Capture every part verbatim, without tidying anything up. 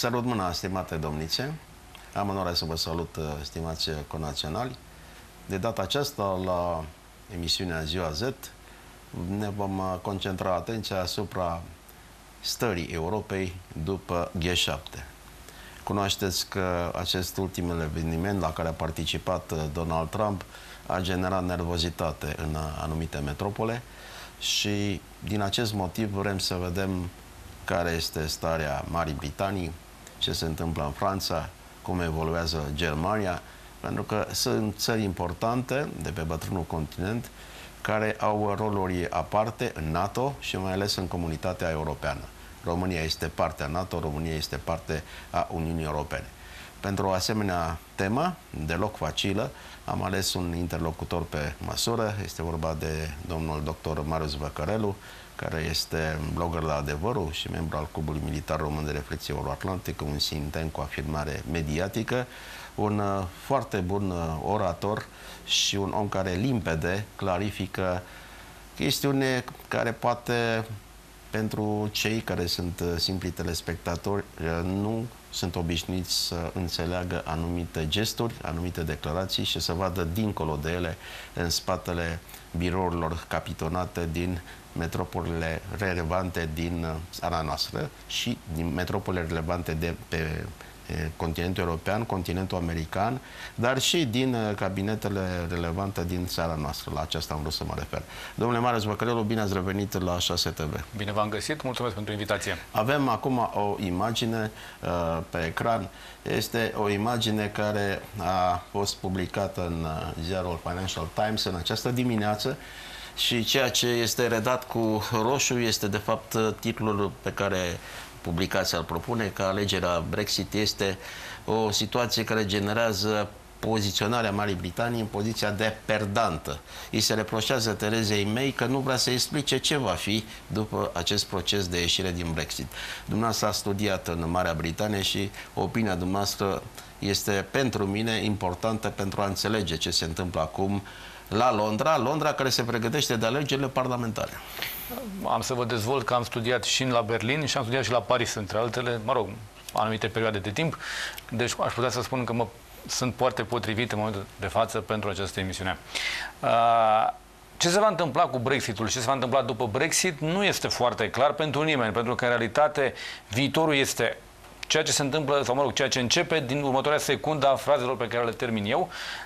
Salut mâna, stimate domnițe. Am onoarea să vă salut, stimați conaționali. De data aceasta, la emisiunea Ziua Z, ne vom concentra atenția asupra stării Europei după G șapte. Cunoașteți că acest ultim eveniment la care a participat Donald Trump a generat nervozitate în anumite metropole și din acest motiv vrem să vedem care este starea Marii Britanii, ce se întâmplă în Franța, cum evoluează Germania, pentru că sunt țări importante de pe bătrânul continent care au roluri aparte în NATO și mai ales în comunitatea europeană. România este parte a NATO, România este parte a Uniunii Europene. Pentru o asemenea temă, deloc facilă, am ales un interlocutor pe măsură. Este vorba de domnul doctor Marius Văcărelu, care este blogger la Adevărul și membru al Clubului Militar Român de Reflexie Euroatlantic, un think tank cu afirmare mediatică, un uh, foarte bun uh, orator și un om care limpede clarifică chestiune care poate, pentru cei care sunt uh, simpli telespectatori, uh, nu sunt obișnuiți să înțeleagă anumite gesturi, anumite declarații și să vadă dincolo de ele, în spatele birourilor capitonate din metropolele relevante din țara noastră și din metropolele relevante de pe continentul european, continentul american, dar și din cabinetele relevante din țara noastră. La aceasta am vrut să mă refer. Domnule Marius Văcărelu, bine ați revenit la șase T V. Bine v-am găsit, mulțumesc pentru invitație. Avem acum o imagine uh, pe ecran. Este o imagine care a fost publicată în ziarul Financial Times în această dimineață și ceea ce este redat cu roșu este de fapt titlul pe care publicația îl propune, că alegerea Brexit este o situație care generează poziționarea Marii Britanii în poziția de perdantă. Îi se reproșează Terezei May că nu vrea să explice ce va fi după acest proces de ieșire din Brexit. Dumneavoastră a studiat în Marea Britanie și opinia dumneavoastră este pentru mine importantă pentru a înțelege ce se întâmplă acum la Londra, Londra care se pregătește de alegerile parlamentare. Am să vă dezvolt că am studiat și la Berlin și am studiat și la Paris, între altele, mă rog, anumite perioade de timp. Deci aș putea să spun că mă, sunt foarte potrivit în momentul de față pentru această emisiune. Uh, ce se va întâmpla cu Brexitul și ce se va întâmpla după Brexit nu este foarte clar pentru nimeni, pentru că în realitate viitorul este ceea ce se întâmplă, sau mă rog, ceea ce începe din următoarea secundă a frazelor pe care le termin eu.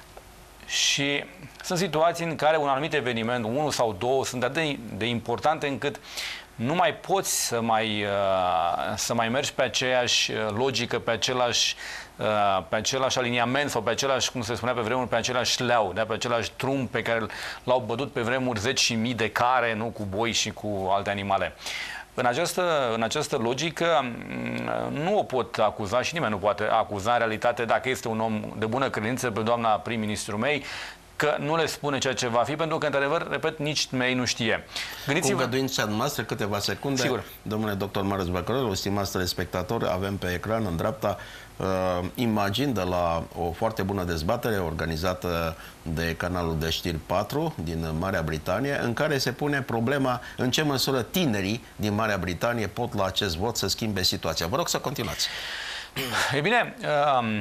Și sunt situații în care un anumit eveniment, unul sau două, sunt atât de, de importante încât nu mai poți să mai, să mai mergi pe aceeași logică, pe același, pe același aliniament sau pe același, cum se spunea pe vremuri, pe același leau, da? Pe același drum pe care l-au bătut pe vremuri zeci și mii de care, nu, cu boi și cu alte animale. În această, în această logică nu o pot acuza și nimeni nu poate acuza în realitate, dacă este un om de bună credință, pe doamna prim-ministru May, că nu le spune ceea ce va fi, pentru că, într-adevăr, repet, nici May nu știe. Gândiți-vă... Cu îngăduința noastră, câteva secunde. Sigur. Domnule doctor Marius Văcărelu, stimați telespectatori, avem pe ecran, în dreapta, uh, imagini de la o foarte bună dezbatere organizată de canalul de știri patru din Marea Britanie, în care se pune problema în ce măsură tinerii din Marea Britanie pot la acest vot să schimbe situația. Vă rog să continuați. E bine... Uh...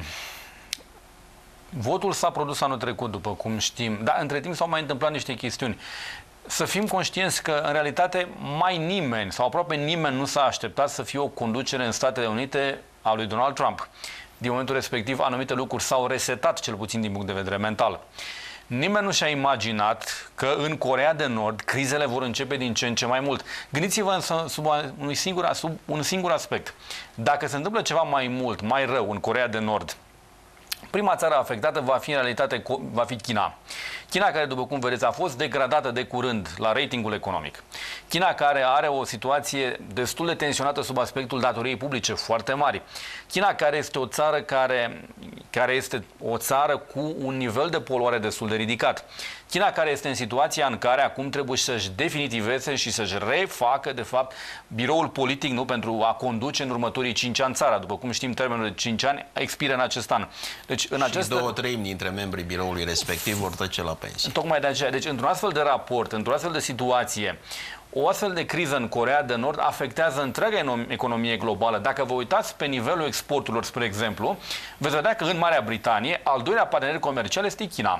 Votul s-a produs anul trecut, după cum știm, dar între timp s-au mai întâmplat niște chestiuni. Să fim conștienți că, în realitate, mai nimeni sau aproape nimeni nu s-a așteptat să fie o conducere în Statele Unite a lui Donald Trump. Din momentul respectiv, anumite lucruri s-au resetat, cel puțin din punct de vedere mental. Nimeni nu și-a imaginat că în Coreea de Nord crizele vor începe din ce în ce mai mult. Gândiți-vă sub un singur, sub un singur aspect. Dacă se întâmplă ceva mai mult, mai rău în Coreea de Nord, prima țară afectată va fi în realitate va fi China. China care, după cum vedeți, a fost degradată de curând la ratingul economic. China care are o situație destul de tensionată sub aspectul datoriei publice foarte mari. China care este o țară care, care este o țară cu un nivel de poluare destul de ridicat. China care este în situația în care acum trebuie să-și definitiveze și să-și refacă, de fapt, biroul politic, nu, pentru a conduce în următorii cinci ani țara. După cum știm, termenul de cinci ani expiră în acest an. Deci Deci, în și această... două treimi dintre membrii biroului respectiv vor trece la pensie. Tocmai de aceea. Deci, într-un astfel de raport, într-o astfel de situație, o astfel de criză în Coreea de Nord afectează întreaga economie globală. Dacă vă uitați pe nivelul exporturilor, spre exemplu, veți vedea că în Marea Britanie, al doilea partener comercial este China.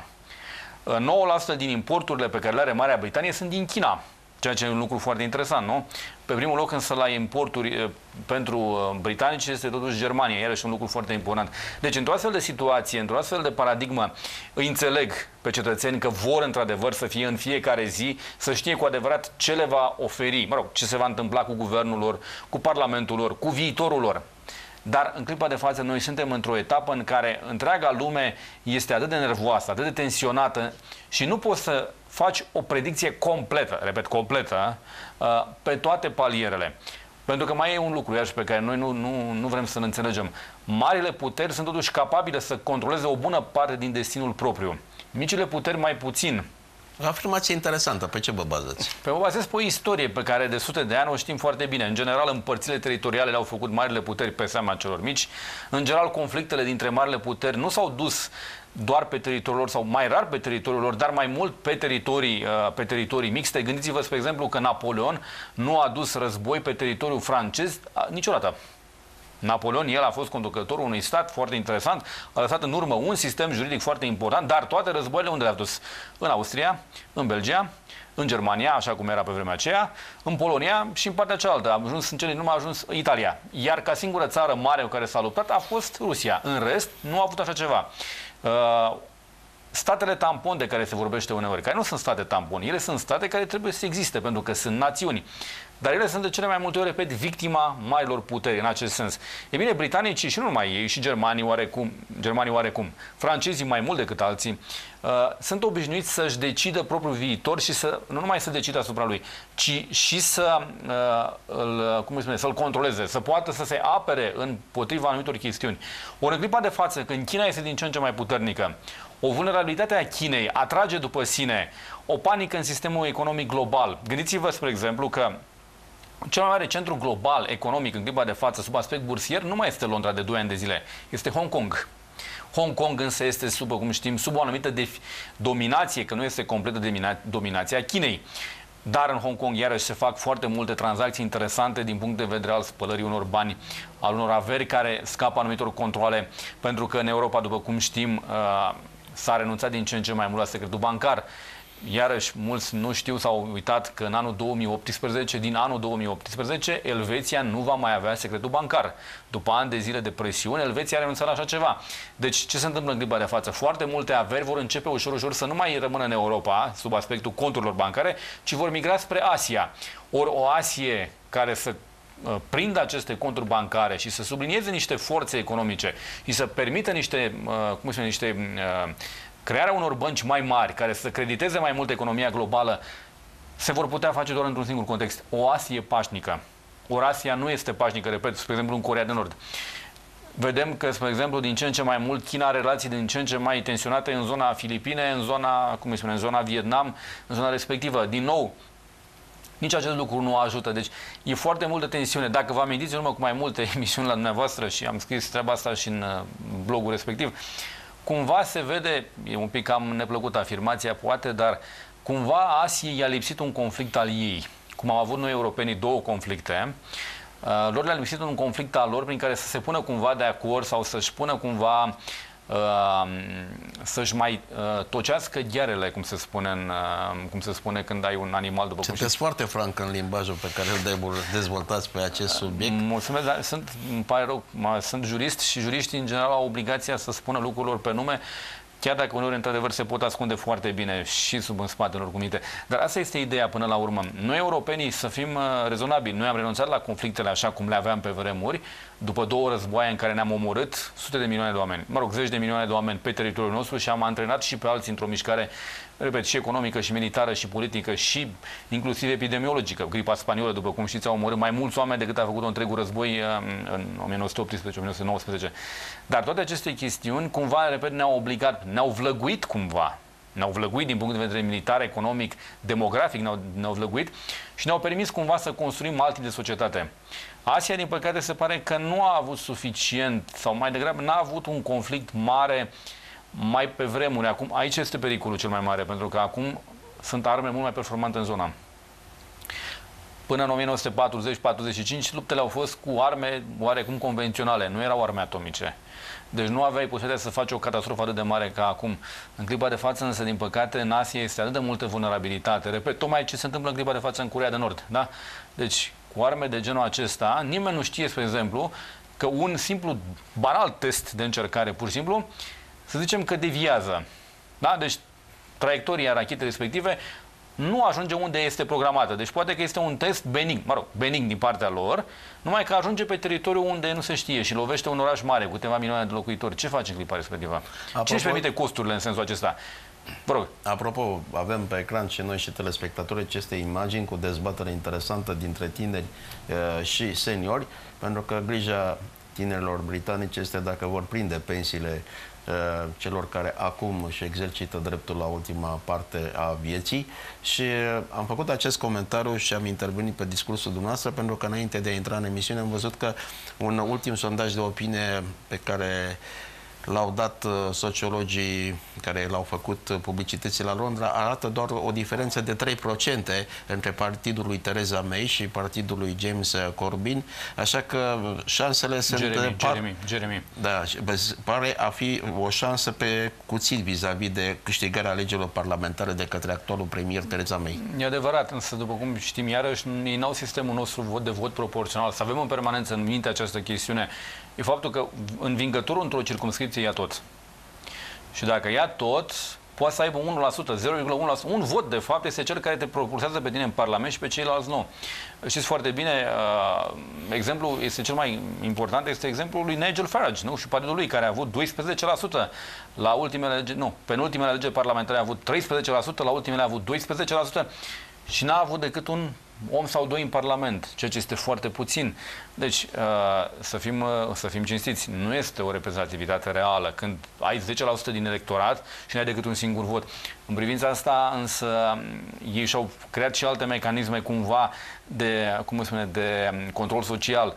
nouă la sută din importurile pe care le are Marea Britanie sunt din China. Ceea ce e un lucru foarte interesant, nu? Pe primul loc însă la importuri pentru britanici este totuși Germania, iarăși un lucru foarte important. Deci într-o astfel de situație, într-o astfel de paradigmă, îi înțeleg pe cetățeni că vor într-adevăr să fie în fiecare zi, să știe cu adevărat ce le va oferi, mă rog, ce se va întâmpla cu guvernul lor, cu parlamentul lor, cu viitorul lor. Dar în clipa de față noi suntem într-o etapă în care întreaga lume este atât de nervoasă, atât de tensionată și nu poți să faci o predicție completă, repet, completă, pe toate palierele. Pentru că mai e un lucru, iarăși, pe care noi nu, nu, nu vrem să-l înțelegem. Marile puteri sunt totuși capabile să controleze o bună parte din destinul propriu. Micile puteri mai puțin. O afirmație interesantă. Pe ce vă bazați? Pe mă bazez pe o istorie pe care de sute de ani o știm foarte bine. În general, împărțile teritoriale le-au făcut marile puteri pe seama celor mici. În general, conflictele dintre marile puteri nu s-au dus doar pe teritoriul lor sau mai rar pe teritoriul lor, dar mai mult pe teritorii, pe teritorii mixte. Gândiți-vă, spre exemplu, că Napoleon nu a dus război pe teritoriul francez niciodată. Napoleon, el a fost conducătorul unui stat foarte interesant, a lăsat în urmă un sistem juridic foarte important, dar toate războaiele unde le-a dus? În Austria, în Belgia, în Germania, așa cum era pe vremea aceea, în Polonia și în partea cealaltă. A ajuns în cele din urmă, a ajuns Italia. Iar ca singură țară mare cu care s-a luptat a fost Rusia. În rest, nu a avut așa ceva. Uh, statele tampon de care se vorbește uneori, care nu sunt state tampon, ele sunt state care trebuie să existe, pentru că sunt națiuni. Dar ele sunt de cele mai multe ori, repet, victima marilor puteri în acest sens. E bine, britanicii și nu numai ei, și germanii oarecum, germanii oarecum, francezii mai mult decât alții, uh, sunt obișnuiți să-și decidă propriul viitor și să, nu numai să decidă asupra lui, ci și să uh, îl, cum spune, să-l controleze, să poată să se apere împotriva anumitor chestiuni. Ori în clipa de față, când China este din ce în ce mai puternică, o vulnerabilitate a Chinei atrage după sine o panică în sistemul economic global. Gândiți-vă, spre exemplu, că cel mai mare centru global economic în clipa de față, sub aspect bursier, nu mai este Londra de doi ani de zile, este Hong Kong. Hong Kong însă este, sub, cum știm, sub o anumită dominație, că nu este completă dominația Chinei. Dar în Hong Kong, iarăși, se fac foarte multe tranzacții interesante din punct de vedere al spălării unor bani, al unor averi care scapă anumitor controle, pentru că în Europa, după cum știm, s-a renunțat din ce în ce mai mult la secretul bancar. Iarăși, mulți nu știu, s-au uitat că în anul două mii optsprezece, din anul două mii optsprezece, Elveția nu va mai avea secretul bancar. După ani de zile de presiune, Elveția a renunțat la așa ceva. Deci, ce se întâmplă în clipa de față? Foarte multe averi vor începe ușor, ușor să nu mai rămână în Europa, sub aspectul conturilor bancare, ci vor migra spre Asia. Ori o Asie care să prindă aceste conturi bancare și să sublinieze niște forțe economice și să permită niște, cum spune, niște crearea unor bănci mai mari care să crediteze mai mult economia globală, se vor putea face doar într-un singur context. O Asie pașnică. O Asia nu este pașnică, repet, spre exemplu în Coreea de Nord. Vedem că, spre exemplu, din ce în ce mai mult China are relații din ce în ce mai tensionate în zona Filipine, în zona, cum îi spune, în zona Vietnam, în zona respectivă. Din nou, nici acest lucru nu ajută. Deci e foarte multă tensiune. Dacă vă amintiți în urmă cu mai multe emisiuni la dumneavoastră și am scris treaba asta și în blogul respectiv, cumva se vede, e un pic cam neplăcută afirmația poate, dar cumva Asiei i-a lipsit un conflict al ei. Cum am avut noi europenii două conflicte, uh, lor le-a lipsit un conflict al lor prin care să se pună cumva de acord sau să-și pună cumva uh, să-și mai uh, tocească ghearele, cum se spune, în, uh, cum se spune când ai un animal după cum sunteți știți. foarte franc în limbajul pe care îl dezvoltați pe acest subiect. Mulțumesc, dar sunt, îmi pare rău, sunt jurist și juriștii în general au obligația să spună lucrurilor pe nume, chiar dacă uneori într-adevăr se pot ascunde foarte bine și sub în spatele lor cuvinte. Dar asta este ideea până la urmă. Noi europenii să fim uh, rezonabili. Noi am renunțat la conflictele așa cum le aveam pe vremuri, după două războaie în care ne-am omorât sute de milioane de oameni, mă rog, zeci de milioane de oameni pe teritoriul nostru și am antrenat și pe alții într-o mișcare, repet, și economică, și militară, și politică, și inclusiv epidemiologică. Gripa spaniolă, după cum știți, a omorât mai mulți oameni decât a făcut întregul război în o mie nouă sute optsprezece - o mie nouă sute nouăsprezece. Dar toate aceste chestiuni, cumva, repet, ne-au obligat, ne-au vlăguit cumva Ne-au vlăguit din punct de vedere militar, economic, demografic, ne-au, ne-au vlăguit și ne-au permis cumva să construim alt tip de societate. Asia, din păcate, se pare că nu a avut suficient, sau mai degrabă n-a avut un conflict mare mai pe vremuri. Acum, aici este pericolul cel mai mare, pentru că acum sunt arme mult mai performante în zona. Până în o mie nouă sute patruzeci patruzeci și cinci, luptele au fost cu arme oarecum convenționale, nu erau arme atomice. Deci nu aveai posibilitatea să faci o catastrofă atât de mare ca acum. În clipa de față, însă, din păcate, în Asia este atât de multă vulnerabilitate. Repet, tocmai ce se întâmplă în clipa de față în Coreea de Nord. Da? Deci, cu arme de genul acesta, nimeni nu știe, spre exemplu, că un simplu, banal test de încercare, pur și simplu, să zicem că deviază. Da? Deci, traiectoria rachetei respective nu ajunge unde este programată. Deci poate că este un test benign, mă rog, benign din partea lor, numai că ajunge pe teritoriul unde nu se știe și lovește un oraș mare cu câteva milioane de locuitori. Ce face în clipa respectivă? Apropo, ce își permite costurile în sensul acesta? Vă rog. Apropo, avem pe ecran și noi și telespectatorii aceste imagini cu dezbatere interesantă dintre tineri uh, și seniori, pentru că grija tinerilor britanici este dacă vor prinde pensiile celor care acum își exercită dreptul la ultima parte a vieții și am făcut acest comentariu și am intervenit pe discursul dumneavoastră pentru că înainte de a intra în emisiune am văzut că un ultim sondaj de opinie pe care l-au dat sociologii care l-au făcut publicității la Londra arată doar o diferență de trei la sută între partidul lui Theresa May și partidul lui James Corbyn, așa că șansele sunt... Jeremy, par, Jeremy, Jeremy. Da, pare a fi o șansă pe cuțit vis-a-vis de câștigarea alegerilor parlamentare de către actualul premier Theresa May. E adevărat, însă după cum știm, iarăși ei n-au sistemul nostru de vot proporțional. Să avem în permanență în minte această chestiune. E faptul că învingătorul într-o circumscripție ia tot. Și dacă ia tot, poate să aibă unu la sută, zero virgulă unu la sută. Un vot, de fapt, este cel care te propulsează pe tine în Parlament și pe ceilalți nu. Știți foarte bine, uh, exemplul este cel mai important, este exemplul lui Nigel Farage, nu? Și partidul lui, care a avut doisprezece la sută la ultimele alegeri, nu, penultimele alegeri parlamentare a avut treisprezece la sută, la ultimele a avut doisprezece la sută și n-a avut decât un om sau doi în Parlament, ceea ce este foarte puțin. Deci, să fim, să fim cinstiți, nu este o reprezentativitate reală când ai zece la sută din electorat și nu ai decât un singur vot. În privința asta, însă, ei și-au creat și alte mecanisme cumva de, cum spune, de control social,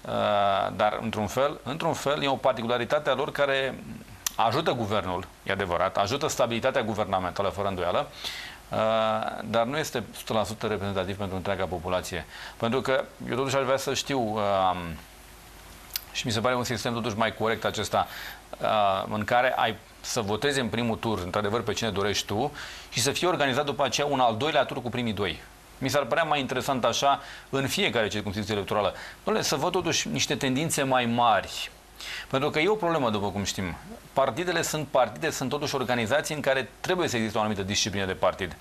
dar într-un fel, într-un fel e o particularitate a lor care ajută guvernul, e adevărat, ajută stabilitatea guvernamentală, fără îndoială, Uh, dar nu este o sută la sută reprezentativ pentru întreaga populație. Pentru că eu totuși aș vrea să știu uh, și mi se pare un sistem totuși mai corect acesta uh, în care ai să votezi în primul tur, într-adevăr, pe cine dorești tu și să fie organizat după aceea un al doilea tur cu primii doi. Mi s-ar părea mai interesant așa în fiecare circumscripție electorală. Doamne, să văd totuși niște tendințe mai mari. Pentru că e o problemă, după cum știm. Partidele sunt partide, sunt totuși organizații în care trebuie să existe o anumită disciplină de partid.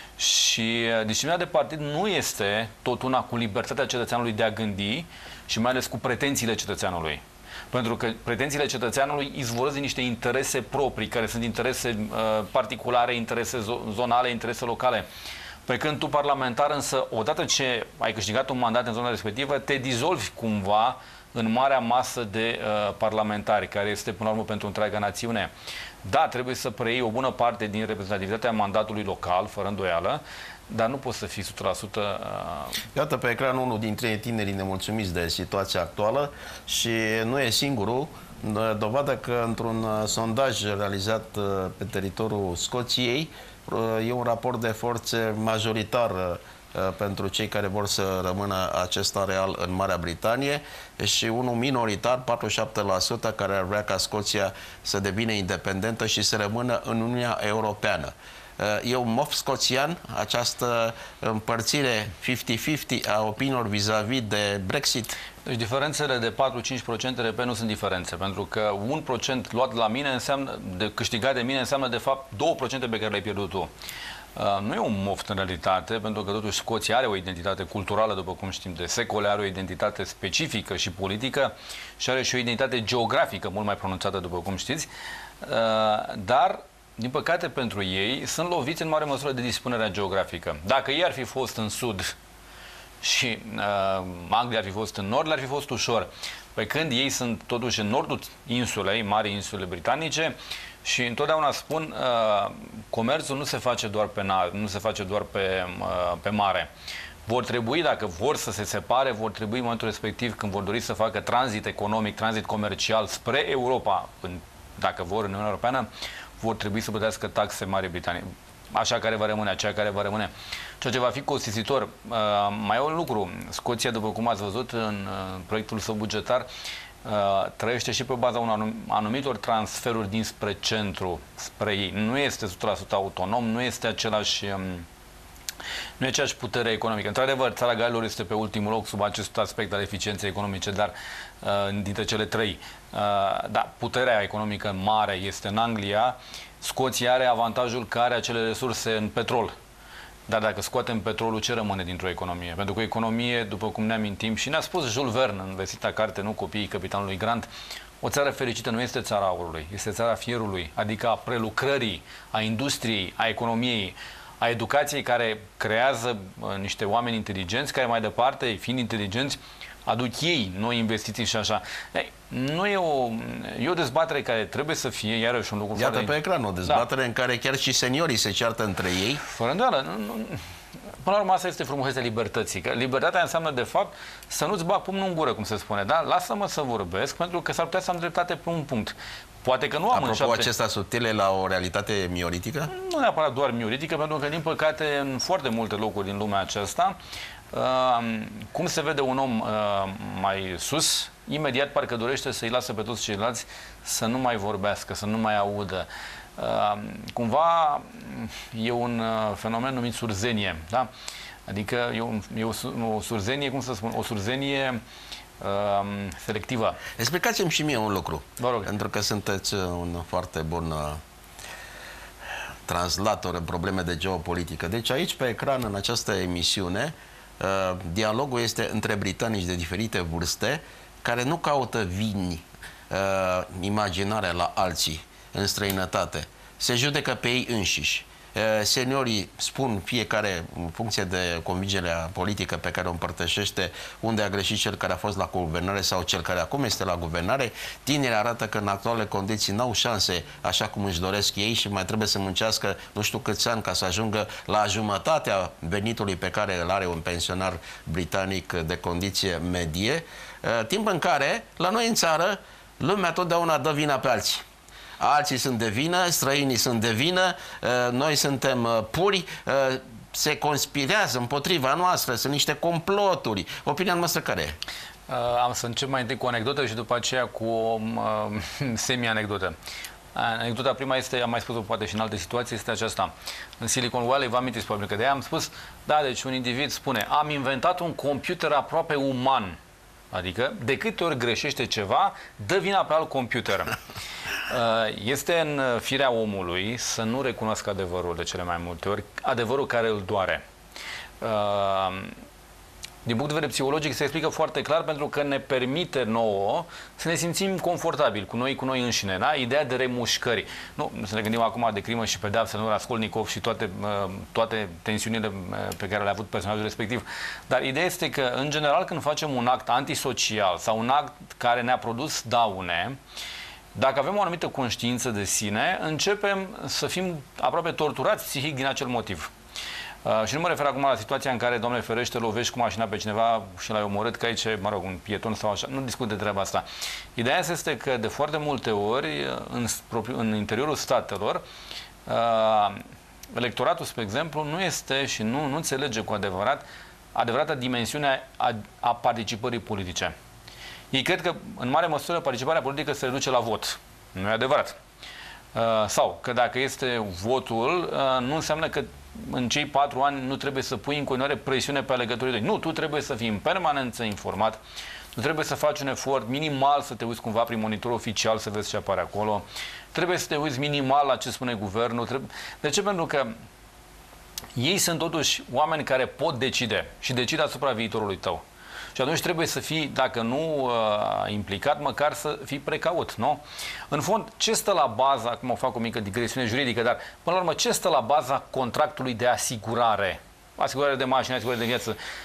Și disciplina de partid nu este tot una cu libertatea cetățeanului de a gândi și mai ales cu pretențiile cetățeanului. Pentru că pretențiile cetățeanului izvorăsc din niște interese proprii, care sunt interese uh, particulare, interese zonale, interese locale. Pe când tu, parlamentar, însă, odată ce ai câștigat un mandat în zona respectivă, te dizolvi cumva în marea masă de uh, parlamentari, care este, până la urmă, pentru întreaga națiune. Da, trebuie să preiei o bună parte din reprezentativitatea mandatului local, fără îndoială, dar nu poți să fii o sută la sută... Uh... Iată pe ecran unul dintre tinerii nemulțumiți de situația actuală și nu e singurul. Dovadă că într-un sondaj realizat pe teritoriul Scoției e un raport de forțe majoritar pentru cei care vor să rămână acest areal în Marea Britanie și unul minoritar, patruzeci și șapte la sută, care ar vrea ca Scoția să devină independentă și să rămână în Uniunea Europeană. E un mof scoțian, această împărțire cincizeci cincizeci a opiniilor vis-a-vis de Brexit? Deci diferențele de patru-cinci la sută, repet, nu sunt diferențe, pentru că un procent luat la mine înseamnă, de câștigat de mine, înseamnă de fapt doi la sută pe care le-ai pierdut tu. Uh, nu e un moft în realitate, pentru că totuși Scoția are o identitate culturală, după cum știm, de secole, are o identitate specifică și politică și are și o identitate geografică mult mai pronunțată, după cum știți, uh, dar din păcate pentru ei sunt loviți în mare măsură de dispunerea geografică. Dacă ei ar fi fost în sud și uh, Anglia ar fi fost în nord, le-ar fi fost ușor. Pe când ei sunt totuși în nordul insulei, mari insule britanice, și întotdeauna spun, uh, comerțul nu se face doar pe nar, nu se face doar pe, uh, pe mare. Vor trebui, dacă vor să se separe, vor trebui în momentul respectiv, când vor dori să facă tranzit economic, tranzit comercial spre Europa, în, dacă vor în Uniunea Europeană, vor trebui să plătească taxe Marii Britanii. Așa care va rămâne, aceea care va rămâne. Ceea ce va fi costisitor. Uh, mai e un lucru. Scoția, după cum ați văzut în uh, proiectul său bugetar, uh, trăiește și pe baza unor anumitor transferuri dinspre centru, spre ei. Nu este o sută la sută autonom, nu este același... Um, Nu e aceeași putere economică. Într-adevăr, țara Galilor este pe ultimul loc sub acest aspect al eficienței economice, dar uh, dintre cele trei. Uh, da, puterea economică mare este în Anglia. Scoția are avantajul că are acele resurse în petrol. Dar dacă scoatem petrolul, ce rămâne dintr-o economie? Pentru că o economie, după cum ne amintim, și ne-a spus Jules Verne în vestita carte, nu copiii capitanului Grant, o țară fericită nu este țara aurului, este țara fierului, adică a prelucrării, a industriei, a economiei, a educației, care creează uh, niște oameni inteligenți, care mai departe, fiind inteligenți, aduc ei noi investiții și așa. Ei, nu e o, e o dezbatere care trebuie să fie, iarăși un lucru Iată foarte... pe ecran o dezbatere da. în care chiar și seniorii se ceartă între ei. Fără îndoială. Nu, nu, până la urmă, asta este frumusețea libertății. Că libertatea înseamnă, de fapt, să nu-ți bag pumnul în gură, cum se spune. Da? Lasă-mă să vorbesc, pentru că s-ar putea să am dreptate pe un punct. Poate că nu am Apropo, în șapte... acesta subtile la o realitate mioritică? Nu neapărat doar mioritică, pentru că, din păcate, în foarte multe locuri din lumea aceasta, uh, cum se vede un om uh, mai sus, imediat parcă dorește să-i lasă pe toți ceilalți să nu mai vorbească, să nu mai audă. Uh, cumva e un uh, fenomen numit surzenie, da? Adică e, un, e o, o surzenie, cum să spun, o surzenie uh, selectivă. Explicați-mi și mie un lucru. Vă rog. Pentru că sunteți un foarte bun uh, translator în probleme de geopolitică. Deci aici, pe ecran, în această emisiune, uh, dialogul este între britanici de diferite vârste, care nu caută vini uh, imaginare la alții în străinătate. Se judecă pe ei înșiși. Seniorii spun fiecare, în funcție de convingerea politică pe care o împărtășește, unde a greșit cel care a fost la guvernare sau cel care acum este la guvernare. Tinerii arată că în actuale condiții n-au șanse așa cum își doresc ei și mai trebuie să muncească nu știu câți ani ca să ajungă la jumătatea venitului pe care îl are un pensionar britanic de condiție medie, timp în care, la noi în țară, lumea totdeauna dă vina pe alții. Alții sunt de vină, străinii sunt de vină, noi suntem puri, se conspirează împotriva noastră, sunt niște comploturi. Opinia noastră care e? Am să încep mai întâi cu o anecdotă și după aceea cu o semi-anecdotă. Anecdota prima este, am mai spus-o poate și în alte situații, este aceasta. În Silicon Valley, vă amintiți probabil că de aia am spus, da, deci un individ spune, am inventat un computer aproape uman. Adică, de câte ori greșește ceva, dă vina pe alt computer. Este în firea omului să nu recunoască adevărul de cele mai multe ori, adevărul care îl doare. Din punct de vedere psihologic se explică foarte clar, pentru că ne permite nouă să ne simțim confortabili cu noi, cu noi înșine. Da? Ideea de remușcări. Nu, să ne gândim acum de crimă și pedeapsă, nu Raskolnikov și toate, toate tensiunile pe care le-a avut personajul respectiv. Dar ideea este că, în general, când facem un act antisocial sau un act care ne-a produs daune, dacă avem o anumită conștiință de sine, începem să fim aproape torturați psihic din acel motiv. Uh, și nu mă refer acum la situația în care, Doamne ferește, lovești cu mașina pe cineva și l-ai omorât, că aici, mă rog, un pieton sau așa. Nu discut de treaba asta. Ideea este că, de foarte multe ori, în, în interiorul statelor, uh, electoratul, spre exemplu, nu este și nu, nu înțelege cu adevărat adevărata dimensiune a, a participării politice. Ei cred că, în mare măsură, participarea politică se reduce la vot. Nu e adevărat. Uh, sau că dacă este votul, uh, nu înseamnă că în cei patru ani nu trebuie să pui în continuare presiune pe alegătorii tăi. Nu, tu trebuie să fii în permanență informat, tu trebuie să faci un efort minimal să te uiți cumva prin monitor oficial să vezi ce apare acolo, trebuie să te uiți minimal la ce spune guvernul. Trebuie... De ce? Pentru că ei sunt totuși oameni care pot decide și decide asupra viitorului tău. Și atunci trebuie să fii, dacă nu uh, implicat, măcar să fii precaut, nu? În fond, ce stă la baza, acum o fac o mică digresiune juridică, dar până la urmă, ce stă la baza contractului de asigurare? Asigurare de mașini, asigurare de viață.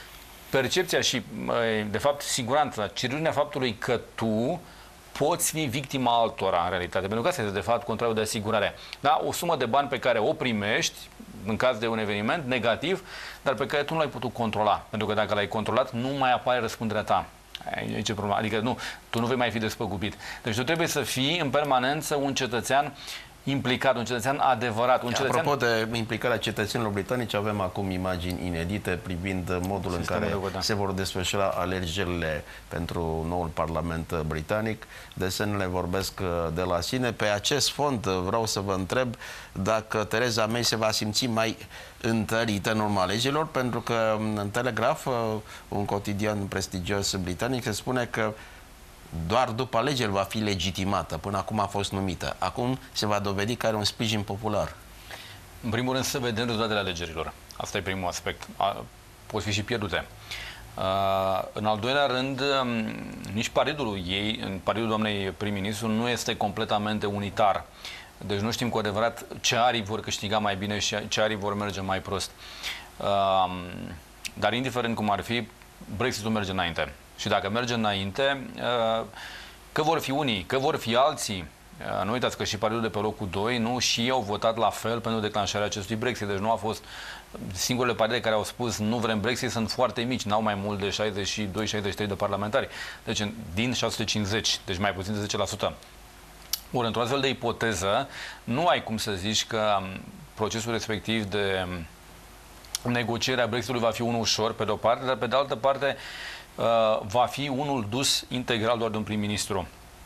percepția și, de fapt, siguranța, certitudinea faptului că tu poți fi victima altora, în realitate. Pentru că asta este, de fapt, contrariul de asigurare. Da? O sumă de bani pe care o primești, în caz de un eveniment negativ, dar pe care tu nu l-ai putut controla. Pentru că dacă l-ai controlat, nu mai apare răspunderea ta. Aici e problema. Adică nu, tu nu vei mai fi despăgubit. Deci tu trebuie să fii în permanență un cetățean implicat, un cetățean adevărat. Un cetățean... Apropo de implicarea cetățenilor britanici, avem acum imagini inedite privind modul în care da. se vor desfășura alegerile pentru noul Parlament britanic. Desenele vorbesc de la sine. Pe acest fond vreau să vă întreb dacă Theresa May se va simți mai întărită în urma alegerilor, pentru că în Telegraph, un cotidian prestigios britanic, se spune că doar după alegeri va fi legitimată. Până acum a fost numită. Acum se va dovedi că are un sprijin popular. În primul rând să vedem rezultatele alegerilor. Asta e primul aspect. A, pot fi și pierdute. Uh, în al doilea rând, um, nici partidul ei, în partidul doamnei prim-ministru, nu este completamente unitar. Deci nu știm cu adevărat ce arii vor câștiga mai bine și ce arii vor merge mai prost. Uh, dar indiferent cum ar fi, Brexit-ul merge înainte. Și dacă merge înainte, că vor fi unii, că vor fi alții, nu uitați că și partidul de pe locul doi, nu, și ei au votat la fel pentru declanșarea acestui Brexit. Deci nu a fost, singurele partide care au spus nu vrem Brexit sunt foarte mici, n-au mai mult de șaizeci și doi șaizeci și trei de parlamentari. Deci din șase sute cincizeci, deci mai puțin de zece la sută. Ori, într-o astfel de ipoteză, nu ai cum să zici că procesul respectiv de negocierea Brexitului va fi unul ușor, pe de o parte, dar pe de altă parte va fi unul dus integral doar de un prim-ministru.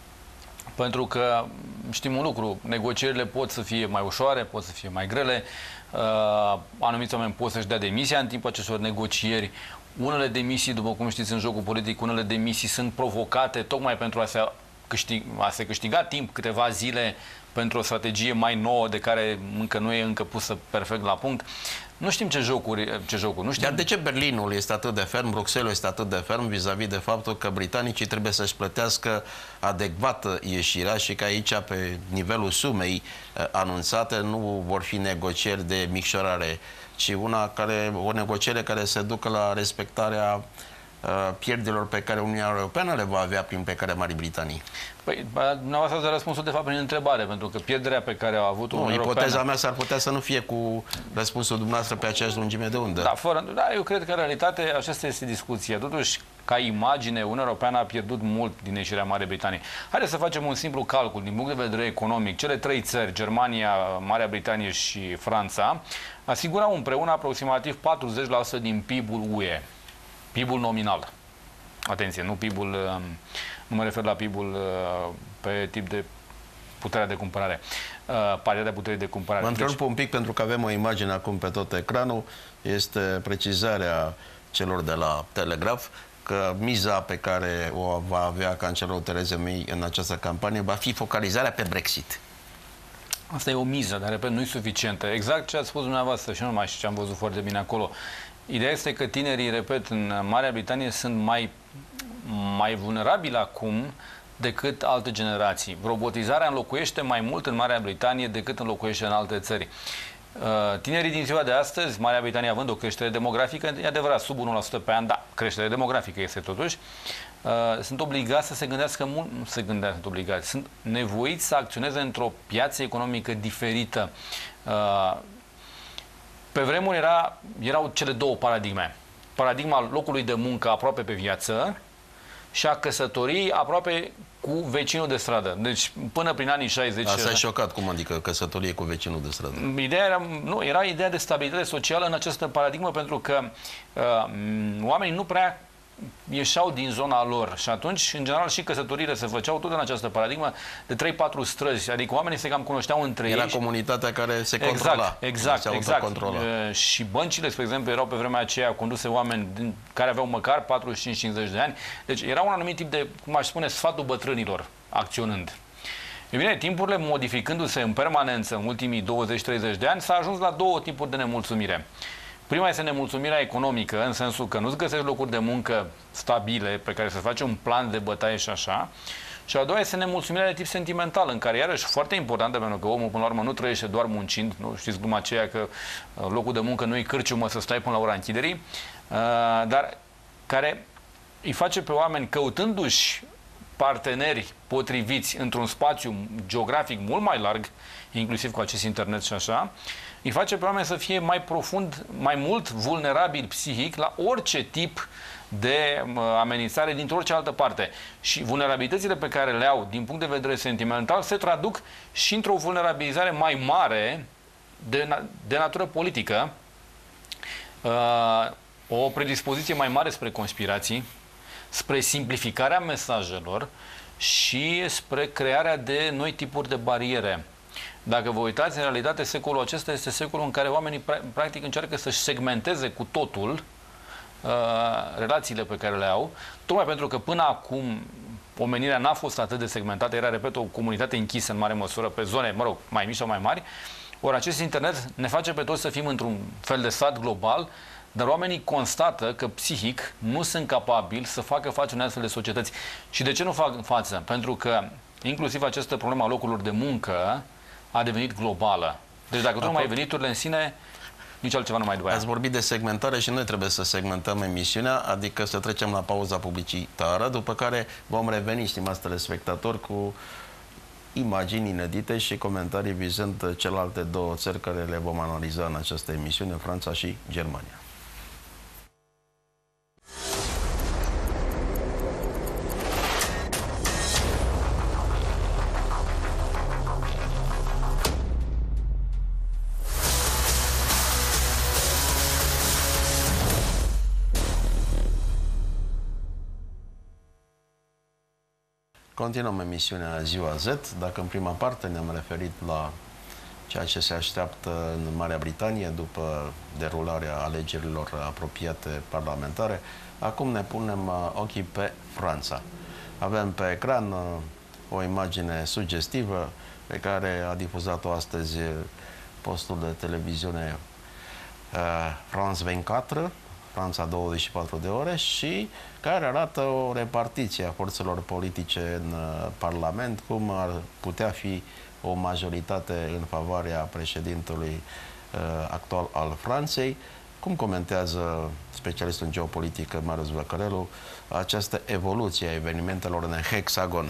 Pentru că știm un lucru, negocierile pot să fie mai ușoare, pot să fie mai grele, uh, anumiți oameni pot să-și dea demisia în timpul acestor negocieri. Unele demisii, după cum știți, în jocul politic, unele demisii sunt provocate tocmai pentru a se, câștig, a se câștiga timp, câteva zile, pentru o strategie mai nouă de care încă nu e încă pusă perfect la punct. Nu știm ce jocuri, ce jocuri. Nu știm. Dar de ce Berlinul este atât de ferm, Bruxelles este atât de ferm vis-a-vis de faptul că britanicii trebuie să-și plătească adecvat ieșirea și că aici, pe nivelul sumei anunțate, nu vor fi negocieri de micșorare, ci una care, o negociere care se ducă la respectarea pierderilor pe care Uniunea Europeană le va avea prin plecarea Marii Britanii? Păi, dumneavoastră ați răspunsul de fapt prin întrebare, pentru că pierderea pe care a avut-o Uniunea Europeană... Ipoteza mea s-ar putea să nu fie cu răspunsul dumneavoastră pe aceeași lungime de undă. Da, fără, da, eu cred că în realitate aceasta este discuția. Totuși, ca imagine, Uniunea Europeană a pierdut mult din ieșirea Marii Britanii. Haideți să facem un simplu calcul. Din punct de vedere economic, cele trei țări, Germania, Marea Britanie și Franța, asigurau împreună aproximativ patruzeci la sută din P I B-ul U E. P I B-ul nominal. Atenție, nu P I B-ul, nu mă refer la P I B-ul pe tip de puterea de cumpărare, partea de putere de cumpărare. Mă întrerup deci... un pic pentru că avem o imagine acum pe tot ecranul. Este precizarea celor de la Telegraph că miza pe care o va avea cancelarul Theresa May în această campanie va fi focalizarea pe Brexit. Asta e o miză, dar, repet, nu e suficientă. Exact ce ați spus dumneavoastră și nu numai și ce am văzut foarte bine acolo. Ideea este că tinerii, repet, în Marea Britanie sunt mai, mai vulnerabili acum decât alte generații. Robotizarea înlocuiește mai mult în Marea Britanie decât înlocuiește în alte țări. Tinerii din ziua de astăzi, Marea Britanie având o creștere demografică, e adevărat, sub unu la sută pe an, da, creștere demografică este totuși, sunt obligați să se gândească mult, nu se gândească, sunt obligați, sunt nevoiți să acționeze într-o piață economică diferită. Pe vremuri era, erau cele două paradigme. Paradigma locului de muncă aproape pe viață și a căsătoriei aproape cu vecinul de stradă. Deci până prin anii șaizeci... Asta e șocat, cum adică căsătorie cu vecinul de stradă? Ideea era, nu, era ideea de stabilitate socială în această paradigmă, pentru că uh, oamenii nu prea ieșeau din zona lor și atunci, în general, și căsătoriile se făceau tot în această paradigmă de trei patru străzi, adică oamenii se cam cunoșteau între Era ei. Era comunitatea care se controla. Exact, exact, exact. Uh, și băncile, spre exemplu, erau pe vremea aceea conduse oameni din, care aveau măcar patruzeci și cinci cincizeci de ani, deci era un anumit tip de, cum aș spune, sfatul bătrânilor acționând. E bine, timpurile modificându-se în permanență în ultimii douăzeci treizeci de ani, s-a ajuns la două tipuri de nemulțumire. Prima este nemulțumirea economică, în sensul că nu-ți găsești locuri de muncă stabile pe care să faci un plan de bătaie și așa. Și a doua este nemulțumirea de tip sentimental, în care, iarăși, foarte importantă, pentru că omul, până la urmă, nu trăiește doar muncind. Nu știți gluma aceea că locul de muncă nu e cârciumă să stai până la ora închiderii. Dar care îi face pe oameni, căutându-și parteneri potriviți într-un spațiu geografic mult mai larg, inclusiv cu acest internet și așa, îi face pe oameni să fie mai profund, mai mult vulnerabil psihic la orice tip de amenințare dintr-o orice altă parte. Și vulnerabilitățile pe care le au din punct de vedere sentimental se traduc și într-o vulnerabilizare mai mare de, na de natură politică, uh, o predispoziție mai mare spre conspirații, spre simplificarea mesajelor și spre crearea de noi tipuri de bariere. Dacă vă uitați, în realitate, secolul acesta este secolul în care oamenii practic încearcă să-și segmenteze cu totul uh, relațiile pe care le au, tocmai pentru că până acum omenirea n-a fost atât de segmentată, era, repet, o comunitate închisă în mare măsură pe zone, mă rog, mai mici sau mai mari. Ori acest internet ne face pe toți să fim într-un fel de sat global, dar oamenii constată că psihic nu sunt capabili să facă față unei astfel de societăți. Și de ce nu fac față? Pentru că inclusiv această problemă a locurilor de muncă a devenit globală. Deci dacă tu nu mai ai veniturile în sine, nici altceva nu mai după aia. Ați vorbit de segmentare și noi trebuie să segmentăm emisiunea, adică să trecem la pauza publicitară, după care vom reveni, stimați telespectatori, cu imagini inedite și comentarii vizând celelalte două țări care le vom analiza în această emisiune, Franța și Germania. Continuăm emisiunea Ziua Z. Dacă în prima parte ne-am referit la ceea ce se așteaptă în Marea Britanie după derularea alegerilor apropiate parlamentare, acum ne punem ochii pe Franța. Avem pe ecran o imagine sugestivă pe care a difuzat-o astăzi postul de televiziune France douăzeci și patru, Franța douăzeci și patru de ore, și care arată o repartiție a forțelor politice în Parlament, cum ar putea fi o majoritate în favoarea președintelui uh, actual al Franței. Cum comentează specialistul în geopolitică Marius Văcărelu această evoluție a evenimentelor în hexagon?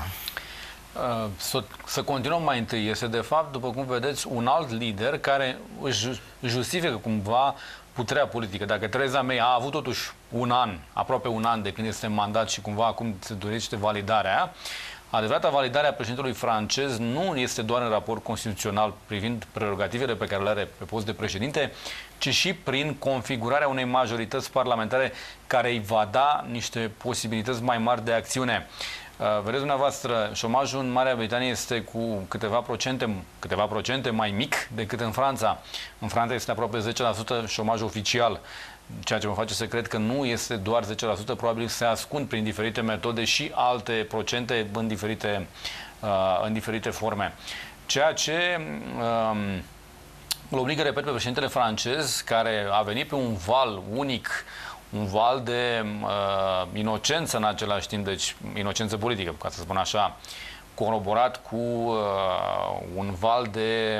Uh, să, să continuăm mai întâi. Este de fapt, după cum vedeți, un alt lider care își justifică cumva puterea politică. Dacă Theresa May a avut totuși un an, aproape un an de când este în mandat și cumva acum se dorește validarea, adevărata validare a președintelui francez nu este doar în raport constituțional privind prerogativele pe care le are pe post de președinte, ci și prin configurarea unei majorități parlamentare care îi va da niște posibilități mai mari de acțiune. Vedeți dumneavoastră, șomajul în Marea Britanie este cu câteva procente, câteva procente mai mic decât în Franța. În Franța este aproape zece la sută șomaj oficial, ceea ce mă face să cred că nu este doar zece la sută, probabil se ascund prin diferite metode și alte procente în diferite, în diferite forme. Ceea ce um, îl obligă, repet, pe președintele francez, care a venit pe un val unic, un val de uh, inocență în același timp, deci inocență politică, ca să spun așa, coroborat cu uh, un val de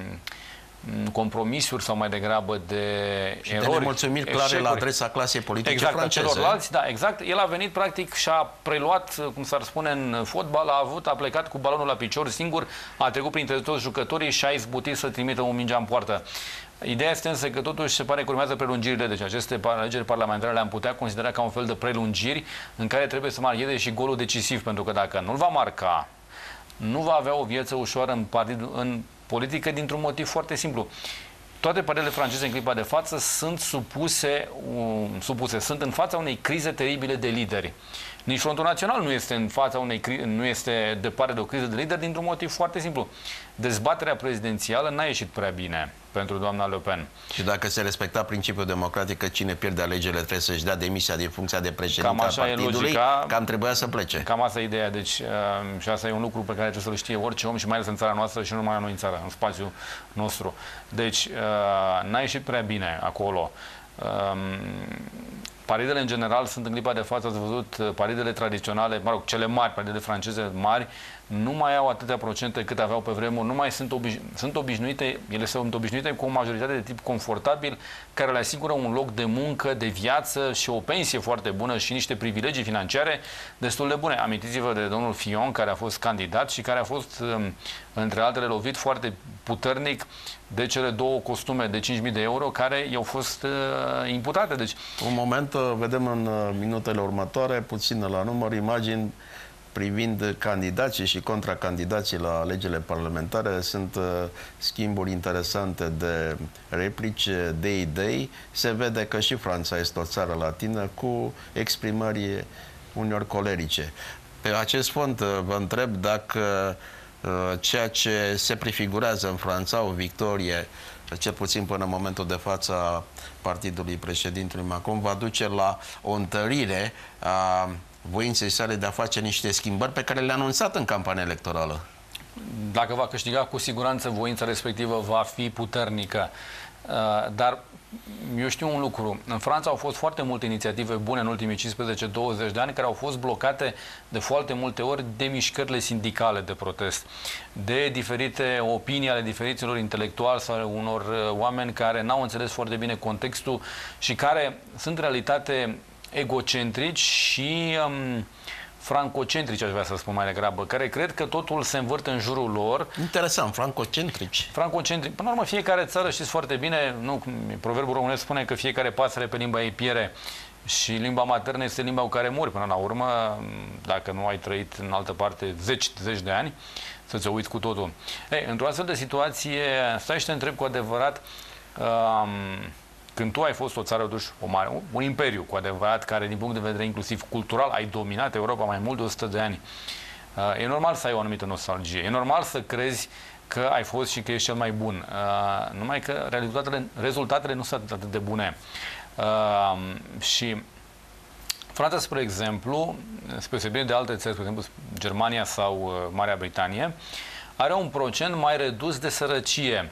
um, compromisuri sau mai degrabă de și erori, de nemulțumiri clare eșecuri la adresa clasei politice exact, franceze. Celorlalți, da, exact. El a venit practic și a preluat, cum s-ar spune în fotbal, a avut, a plecat cu balonul la picior singur, a trecut printre toți jucătorii și a izbutit să trimită un mingea în poartă. Ideea este însă că totuși se pare că urmează prelungirile, deci aceste alegeri parlamentare le-am putea considera ca un fel de prelungiri în care trebuie să marcheze și golul decisiv, pentru că dacă nu-l va marca, nu va avea o viață ușoară în, partid, în politică dintr-un motiv foarte simplu. Toate partidele franceze în clipa de față sunt supuse, um, supuse, sunt în fața unei crize teribile de lideri. Nici Frontul Național nu este în fața unei nu este departe de o criză de lideri dintr-un motiv foarte simplu. Dezbaterea prezidențială n-a ieșit prea bine pentru doamna Le Pen. Și dacă se respecta principiul democratic că cine pierde alegerile trebuie să-și dea demisia din funcția de președinte al partidului, cam trebuia să plece. Cam asta e ideea. Deci, uh, și asta e un lucru pe care trebuie să-l știe orice om și mai ales în țara noastră și nu numai noi în țară, în spațiul nostru. Deci, uh, n-a ieșit prea bine acolo. Uh, Partidele în general sunt în clipa de față, ați văzut, partidele tradiționale, mă rog, cele mari, partidele franceze mari, nu mai au atâtea procente cât aveau pe vremuri, nu mai sunt, obiș- sunt obișnuite, ele sunt obișnuite cu o majoritate de tip confortabil, care le asigură un loc de muncă, de viață și o pensie foarte bună și niște privilegii financiare destul de bune. Amintiți-vă de domnul Fillon, care a fost candidat și care a fost, între altele, lovit foarte puternic de cele două costume de cinci mii de euro care i-au fost uh, imputate. Deci, un moment, vedem în minutele următoare, puțin la număr, imagini privind candidații și contracandidații la alegerile parlamentare. Sunt uh, schimburi interesante de replici, de idei. Se vede că și Franța este o țară latină cu exprimări uneori colerice. Pe acest fond uh, vă întreb dacă uh, ceea ce se prefigurează în Franța, o victorie, cel puțin până în momentul de față, a partidului președintelui Macron, va duce la o întărire a voinței sale de a face niște schimbări pe care le-a anunțat în campania electorală. Dacă va câștiga, cu siguranță voința respectivă va fi puternică. Dar eu știu un lucru. În Franța au fost foarte multe inițiative bune în ultimii cincisprezece douăzeci de ani care au fost blocate de foarte multe ori de mișcările sindicale de protest, de diferite opinii ale diferiților intelectuali sau unor oameni care n-au înțeles foarte bine contextul și care sunt în realitate egocentrici și um, francocentrici, aș vrea să spun mai degrabă, care cred că totul se învârte în jurul lor. Interesant, francocentrici. Francocentrici. Până la urmă, fiecare țară, știți foarte bine, nu, proverbul românesc spune că fiecare pasăre pe limba ei piere și limba maternă este limba cu care mori. Până la urmă, dacă nu ai trăit în altă parte zeci, zeci de ani, să-ți uiți cu totul. Ei, într-o astfel de situație, stai și te întreb cu adevărat, um, când tu ai fost o țară, duși, o mare, un imperiu cu adevărat, care din punct de vedere inclusiv cultural ai dominat Europa mai mult de o sută de ani, uh, e normal să ai o anumită nostalgie. E normal să crezi că ai fost și că ești cel mai bun. Uh, numai că rezultatele, rezultatele nu sunt atât de bune. Uh, și Franța, spre exemplu, spre deosebire de alte țări, spre exemplu Germania sau uh, Marea Britanie, are un procent mai redus de sărăcie.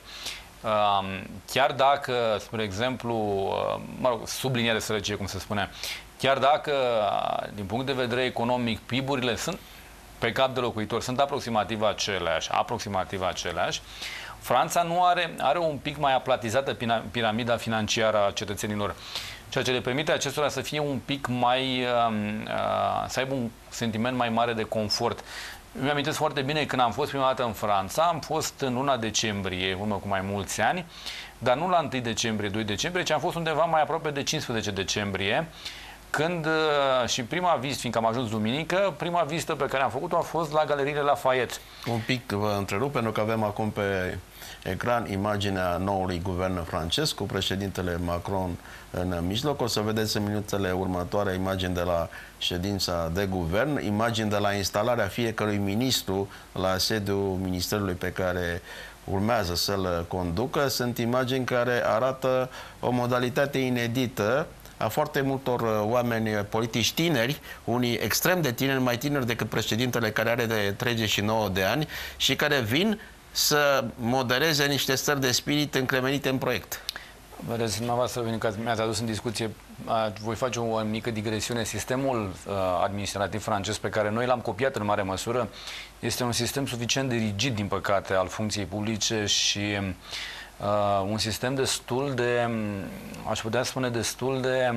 Chiar dacă, spre exemplu, mă rog, subliniere sărăcie, cum se spune, chiar dacă, din punct de vedere economic, P I B-urile sunt pe cap de locuitor, sunt aproximativ aceleași, aproximativ aceleași, Franța nu are, are un pic mai aplatizată piramida financiară a cetățenilor, ceea ce le permite acestora să fie un pic mai, să aibă un sentiment mai mare de confort. Îmi amintesc foarte bine când am fost prima dată în Franța, am fost în luna decembrie, urmă cu mai mulți ani, dar nu la întâi decembrie, doi decembrie, ci am fost undeva mai aproape de cincisprezece decembrie, când și prima vizită, fiindcă am ajuns duminică, prima vizită pe care am făcut-o a fost la Galeriile Lafayette. Un pic vă întrerup, pentru că avem acum pe ecran imaginea noului guvern francez cu președintele Macron în mijloc. O să vedeți în minutele următoare imagini de la ședința de guvern, imagini de la instalarea fiecărui ministru la sediul ministerului pe care urmează să-l conducă. Sunt imagini care arată o modalitate inedită a foarte multor oameni politici tineri, unii extrem de tineri, mai tineri decât președintele care are de treizeci și nouă de ani și care vin să modereze niște stări de spirit încremenite în proiect. Vedeți, dumneavoastră, că mi-ați adus în discuție, voi face o mică digresiune. Sistemul uh, administrativ francez pe care noi l-am copiat în mare măsură este un sistem suficient de rigid, din păcate, al funcției publice și uh, un sistem destul de, aș putea spune, destul de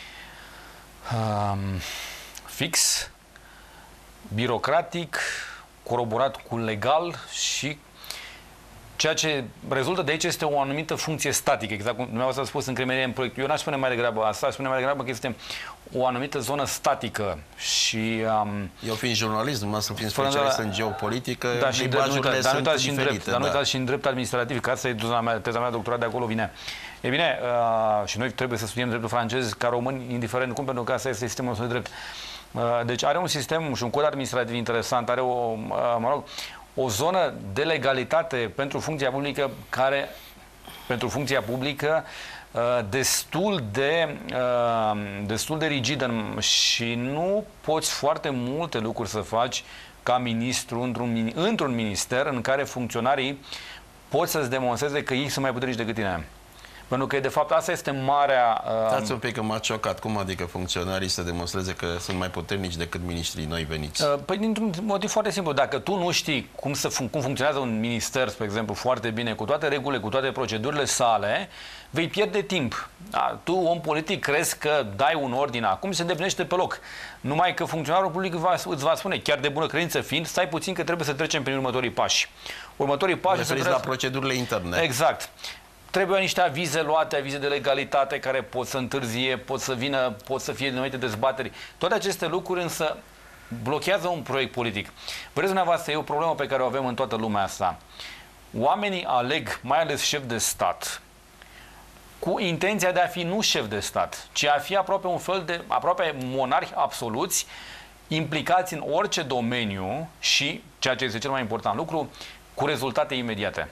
uh, fix, birocratic, coroborat cu legal și ceea ce rezultă de aici este o anumită funcție statică, exact cum dumneavoastră a spus în cremerie în proiect. Eu n-aș spune mai degrabă asta, aș spune mai degrabă că este o anumită zonă statică și... Um, Eu fiind jurnalist, dumneavoastră fiind specialist în geopolitică, da, și libajurile dar sunt nu și în diferite. drept, dar nu da. uitați și în drept administrativ, că asta e teza mea, teza mea doctorat, de acolo vine. E bine, uh, și noi trebuie să studiem dreptul francez ca români, indiferent cum, pentru că asta este sistemul nostru de drept. Uh, deci are un sistem și un cod administrativ interesant, are o, uh, mă rog, o zonă de legalitate pentru funcția publică care, pentru funcția publică, destul de, destul de rigidă și nu poți foarte multe lucruri să faci ca ministru într-un, într-un minister în care funcționarii pot să-ți demonstreze că ei sunt mai puternici decât tine. Pentru că, de fapt, asta este marea... Uh... Stați un pic, că m-a șocat. Cum adică funcționarii să demonstreze că sunt mai puternici decât ministrii noi veniți? Uh, păi, dintr-un motiv foarte simplu. Dacă tu nu știi cum, să fun cum funcționează un minister, spre exemplu, foarte bine, cu toate regulile, cu toate procedurile sale, vei pierde timp. Da? Tu, om politic, crezi că dai un ordine acum și se îndeplinește pe loc. Numai că funcționarul public va, îți va spune, chiar de bună credință fiind, stai puțin că trebuie să trecem prin următorii pași. Următorii pași... Referiți trebuie... la procedurile interne. Exact. Trebuie niște avize luate, avize de legalitate care pot să întârzie, pot să vină, pot să fie denumite dezbateri. Toate aceste lucruri însă blochează un proiect politic. Vedeți dumneavoastră, e o problemă pe care o avem în toată lumea asta. Oamenii aleg, mai ales șef de stat, cu intenția de a fi nu șef de stat, ci a fi aproape un fel de, aproape monarhi absoluți, implicați în orice domeniu și, ceea ce este cel mai important lucru, cu rezultate imediate.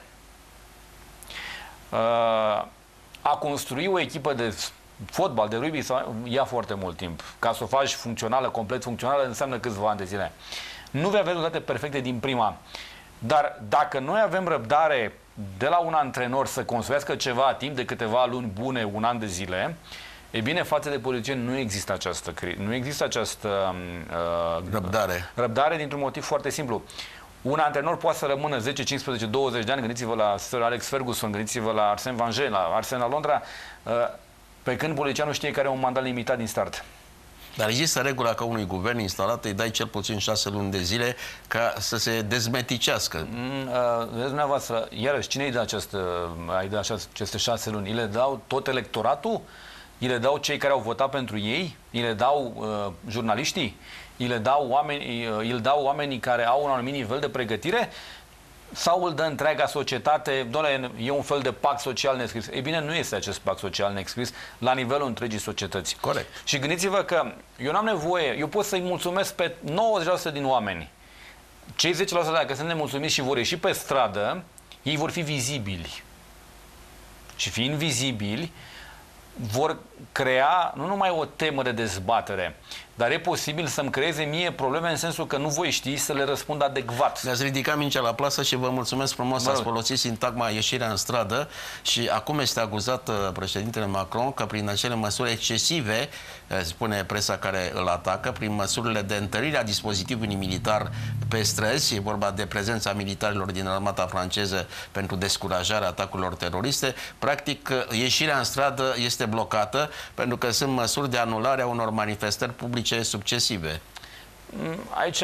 A construi o echipă de fotbal, de rugby, ia foarte mult timp. Ca să o faci funcțională, complet funcțională, înseamnă câțiva ani de zile. Nu vei avea rezultate perfecte din prima. Dar dacă noi avem răbdare de la un antrenor să construiască ceva timp de câteva luni bune, un an de zile, e bine, față de politicieni nu există această, nu există această uh, răbdare. Răbdare dintr-un motiv foarte simplu. Un antrenor poate să rămână zece, cincisprezece, douăzeci de ani, gândiți-vă la Sir Alex Ferguson, gândiți-vă la Arsène Wenger, la Arsenal Londra, pe când politicianul știe că are un mandat limitat din start. Dar există regula că unui guvern instalat îi dai cel puțin șase luni de zile ca să se dezmeticească. Mm, uh, vedeți dumneavoastră, iarăși, cine îi dă această, îi dă aceste șase luni? Îi le dau tot electoratul? Îi le dau cei care au votat pentru ei? Îi le dau uh, jurnaliștii? Îi le dau oameni, îi le dau oamenii care au un anumit nivel de pregătire? Sau îl dă întreaga societate? Doamne, e un fel de pact social nescris. Ei bine, nu este acest pact social nescris la nivelul întregii societăți. Corect. Și gândiți-vă că eu n-am nevoie, eu pot să-i mulțumesc pe nouăzeci la sută din oameni. Cei zece la sută dacă sunt nemulțumiți și vor ieși pe stradă, ei vor fi vizibili. Și fiind vizibili, vor crea nu numai o temă de dezbatere, dar e posibil să-mi creeze mie probleme în sensul că nu voi ști să le răspund adecvat. Ne-ați ridicat mingea la plasă și vă mulțumesc frumos. Bă, ați folosit sintagma ieșirea în stradă și acum este acuzat președintele Macron că prin acele măsuri excesive, spune presa care îl atacă, prin măsurile de întărire a dispozitivului militar pe străzi, e vorba de prezența militarilor din armata franceză pentru descurajarea atacurilor teroriste, practic ieșirea în stradă este blocată pentru că sunt măsuri de anulare a unor manifestări publice succesive. Aici,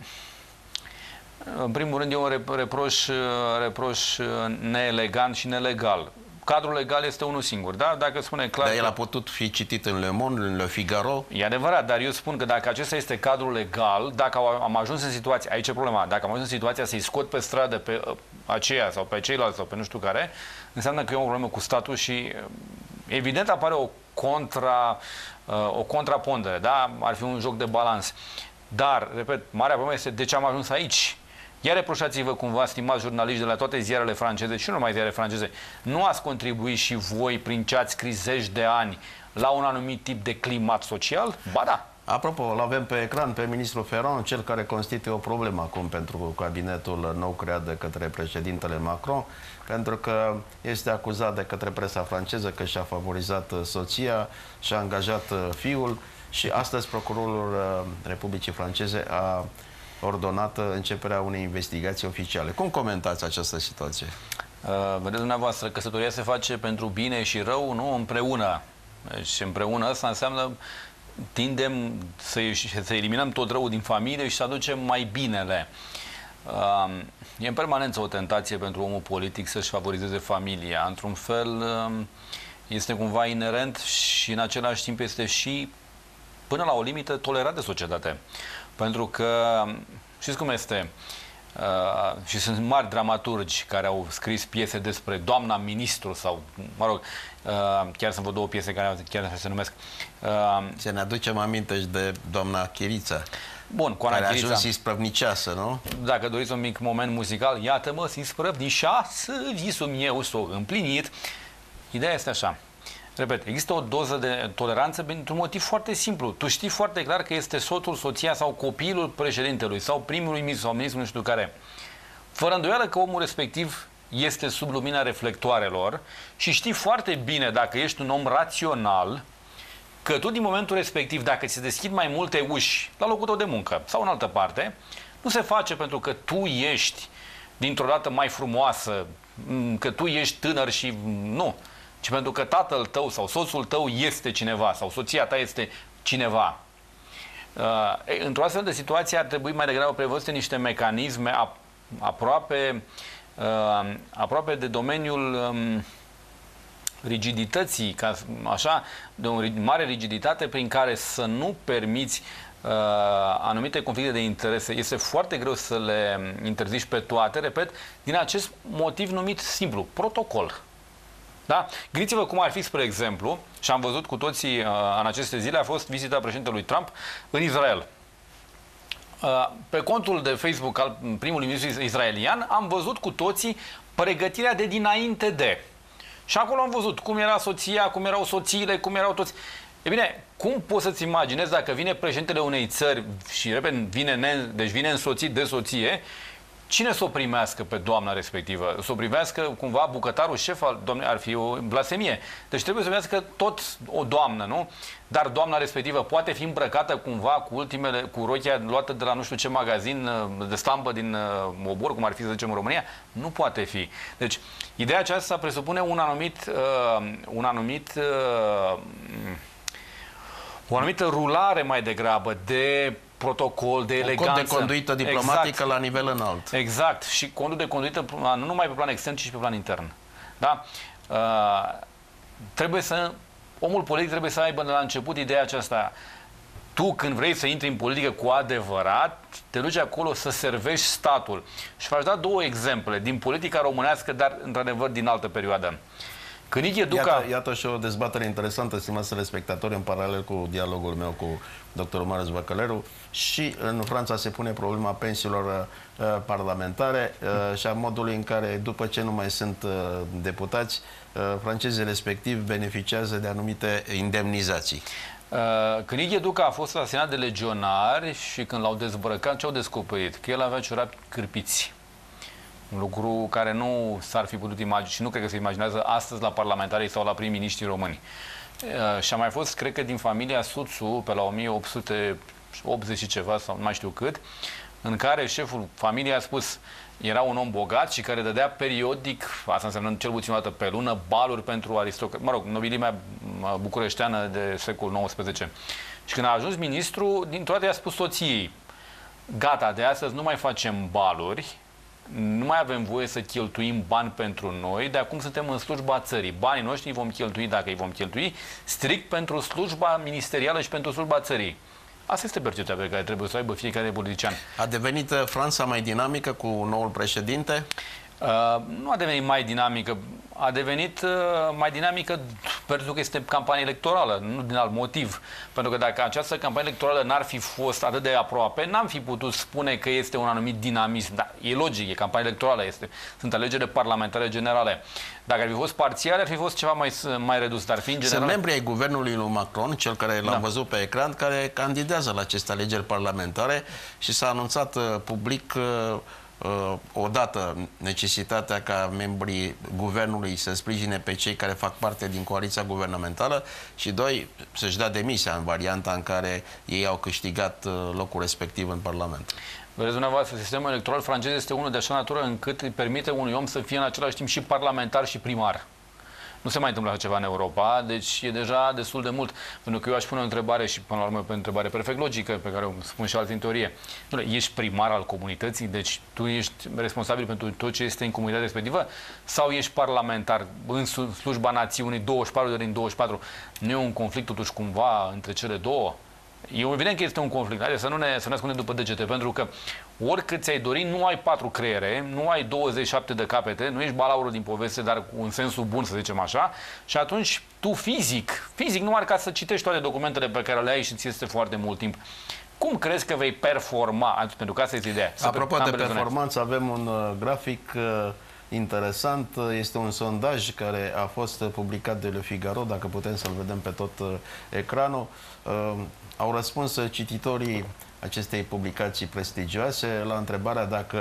în primul rând, e un reproș, reproș neelegant și nelegal. Cadrul legal este unul singur, da? Dacă spune clar... Dar el că... a putut fi citit în Le Monde, în Le Figaro. E adevărat, dar eu spun că dacă acesta este cadrul legal, dacă am ajuns în situația... Aici e problema. Dacă am ajuns în situația să-i scot pe stradă pe aceia sau pe ceilalți sau pe nu știu care, înseamnă că e o problemă cu statul și evident apare o contra... o contrapondere, da? Ar fi un joc de balans. Dar, repet, marea problemă este de ce am ajuns aici. Iar reproșați-vă cumva, stimați jurnaliști de la toate ziarele franceze și nu numai ziare franceze, nu ați contribuit și voi prin ce ați scris zeci de ani la un anumit tip de climat social? Ba da. Apropo, îl avem pe ecran pe ministrul Ferrand, cel care constituie o problemă acum pentru cabinetul nou creat de către președintele Macron, pentru că este acuzat de către presa franceză că și-a favorizat soția, și-a angajat fiul și astăzi procurorul Republicii Franceze a ordonat începerea unei investigații oficiale. Cum comentați această situație? Uh, vedeți dumneavoastră, căsătoria se face pentru bine și rău, nu împreună. Deci împreună asta înseamnă tindem să, să eliminăm tot răul din familie și să aducem mai binele. Uh, e în permanență o tentație pentru omul politic să-și favorizeze familia. Într-un fel uh, este cumva inerent și în același timp este și până la o limită tolerat de societate. Pentru că, știți cum este, uh, și sunt mari dramaturgi care au scris piese despre doamna ministru sau, mă rog, uh, chiar sunt două piese care chiar așa se numesc. Uh, să ne aducem aminte și de doamna Chirița. Bun, cu Ana care Chirița. a ajuns isprăvniceasă, nu? Dacă doriți un mic moment muzical, iată-mă, isprăvniceasă, visul meu s-o împlinit. Ideea este așa. Repet, există o doză de toleranță pentru un motiv foarte simplu. Tu știi foarte clar că este soțul, soția sau copilul președintelui sau primului ministru sau ministrul nu știu care. Fără îndoială că omul respectiv este sub lumina reflectoarelor și știi foarte bine, dacă ești un om rațional, că tu din momentul respectiv, dacă ți se deschid mai multe uși la locul tău de muncă sau în altă parte, nu se face pentru că tu ești dintr-o dată mai frumoasă, că tu ești tânăr și nu, ci pentru că tatăl tău sau soțul tău este cineva sau soția ta este cineva. Uh, într-o astfel de situație ar trebui mai degrabă prevăzute niște mecanisme ap aproape, uh, aproape de domeniul um, rigidității, ca, așa, de o mare rigiditate prin care să nu permiți uh, anumite conflicte de interese. Este foarte greu să le interzici pe toate, repet, din acest motiv numit simplu, protocol. Da? Gândiți-vă cum ar fi, spre exemplu, și am văzut cu toții uh, în aceste zile, a fost vizita președintelui Trump în Israel. Uh, pe contul de Facebook al primului ministru israelian am văzut cu toții pregătirea de dinainte de. Și acolo am văzut cum era soția, cum erau soțiile, cum erau toți. E bine, cum poți să-ți imaginezi dacă vine președintele unei țări și, repede, vine, ne, deci vine însoțit de soție, cine să o primească pe doamna respectivă? Să o primească cumva bucătarul șef al doamnei, ar fi o blasfemie. Deci trebuie să primească tot o doamnă, nu? Dar doamna respectivă poate fi îmbrăcată cumva cu ultimele, cu rochia luată de la nu știu ce magazin de stampă din obor, cum ar fi să zicem în România? Nu poate fi. Deci, ideea aceasta presupune un anumit, uh, un anumit uh, o anumită rulare mai degrabă de protocol, de eleganță. Un cod de conduită diplomatică exact. La nivel înalt. Exact. Și codul de conduită nu numai pe plan extern, ci și pe plan intern. Da? Uh, trebuie să... Omul politic trebuie să aibă de la început ideea aceasta. Tu, când vrei să intri în politică cu adevărat, te duci acolo să servești statul. Și v-aș da două exemple din politica românească, dar într-adevăr din altă perioadă. Când Ighe Duca... Iată, iată și o dezbatere interesantă, stimați telespectatori, în paralel cu dialogul meu cu doctorul Marius Băcăleru. Și în Franța se pune problema pensiilor uh, parlamentare uh, și a modului în care, după ce nu mai sunt uh, deputați, uh, francezii respectiv beneficiază de anumite indemnizații. Uh, când Ighe Duca a fost asasinat de legionari și când l-au dezbrăcat, ce au descoperit? Că el avea ciorapi cârpiți. Un lucru care nu s-ar fi putut imagina și nu cred că se imaginează astăzi la parlamentarii sau la prim-miniștrii români. Uh, și a mai fost, cred că din familia Suțu, pe la o mie opt sute optzeci și ceva, sau nu mai știu cât, în care șeful familiei a spus, era un om bogat și care dădea periodic, asta înseamnă cel puțin o dată pe lună, baluri pentru aristocrați, mă rog, nobilimea bucureșteană de secolul nouăsprezece. Și când a ajuns ministru, dintr-o dată i-a spus soției, gata, de astăzi nu mai facem baluri, nu mai avem voie să cheltuim bani pentru noi, de acum suntem în slujba țării. Banii noștri îi vom cheltui, dacă îi vom cheltui, strict pentru slujba ministerială și pentru slujba țării. Asta este percepția pe care trebuie să o aibă fiecare politician. A devenit Franța mai dinamică cu noul președinte? Uh, nu a devenit mai dinamică. A devenit uh, mai dinamică pentru că este campanie electorală, nu din alt motiv. Pentru că dacă această campanie electorală n-ar fi fost atât de aproape, n-am fi putut spune că este un anumit dinamism. Dar e logic, e campanie electorală, este. Sunt alegeri parlamentare generale. Dacă ar fi fost parțiale, ar fi fost ceva mai, mai redus. Dar fiind general... Sunt membri ai guvernului lui Macron, cel care l-am da. văzut pe ecran, care candidează la aceste alegeri parlamentare și s-a anunțat uh, public uh, odată necesitatea ca membrii guvernului să sprijine pe cei care fac parte din coaliția guvernamentală și doi, să-și dea demisia în varianta în care ei au câștigat locul respectiv în Parlament. Vedeți dumneavoastră, sistemul electoral francez este unul de așa natură încât îi permite unui om să fie în același timp și parlamentar și primar. Nu se mai întâmplă așa ceva în Europa, deci e deja destul de mult. Pentru că eu aș pune o întrebare și până la urmă pe o întrebare perfect logică, pe care o spun și alții în teorie. Ești primar al comunității, deci tu ești responsabil pentru tot ce este în comunitatea respectivă? Sau ești parlamentar în slujba națiunii douăzeci și patru de ori din douăzeci și patru? Nu e un conflict totuși cumva între cele două? E evident că este un conflict. Haideți să nu ne, să ne ascundem după degete, pentru că oricât ți-ai dori, nu ai patru creiere, nu ai douăzeci și șapte de capete, nu ești balaurul din poveste, dar cu un sensul bun, să zicem așa, și atunci tu fizic, fizic numai ca să citești toate documentele pe care le ai și ți este foarte mult timp. Cum crezi că vei performa? Pentru că asta este ideea. Apropo de performanță, avem un uh, grafic uh, interesant. Este un sondaj care a fost publicat de Le Figaro, dacă putem să-l vedem pe tot uh, ecranul. Uh, au răspuns cititorii acestei publicații prestigioase la întrebarea dacă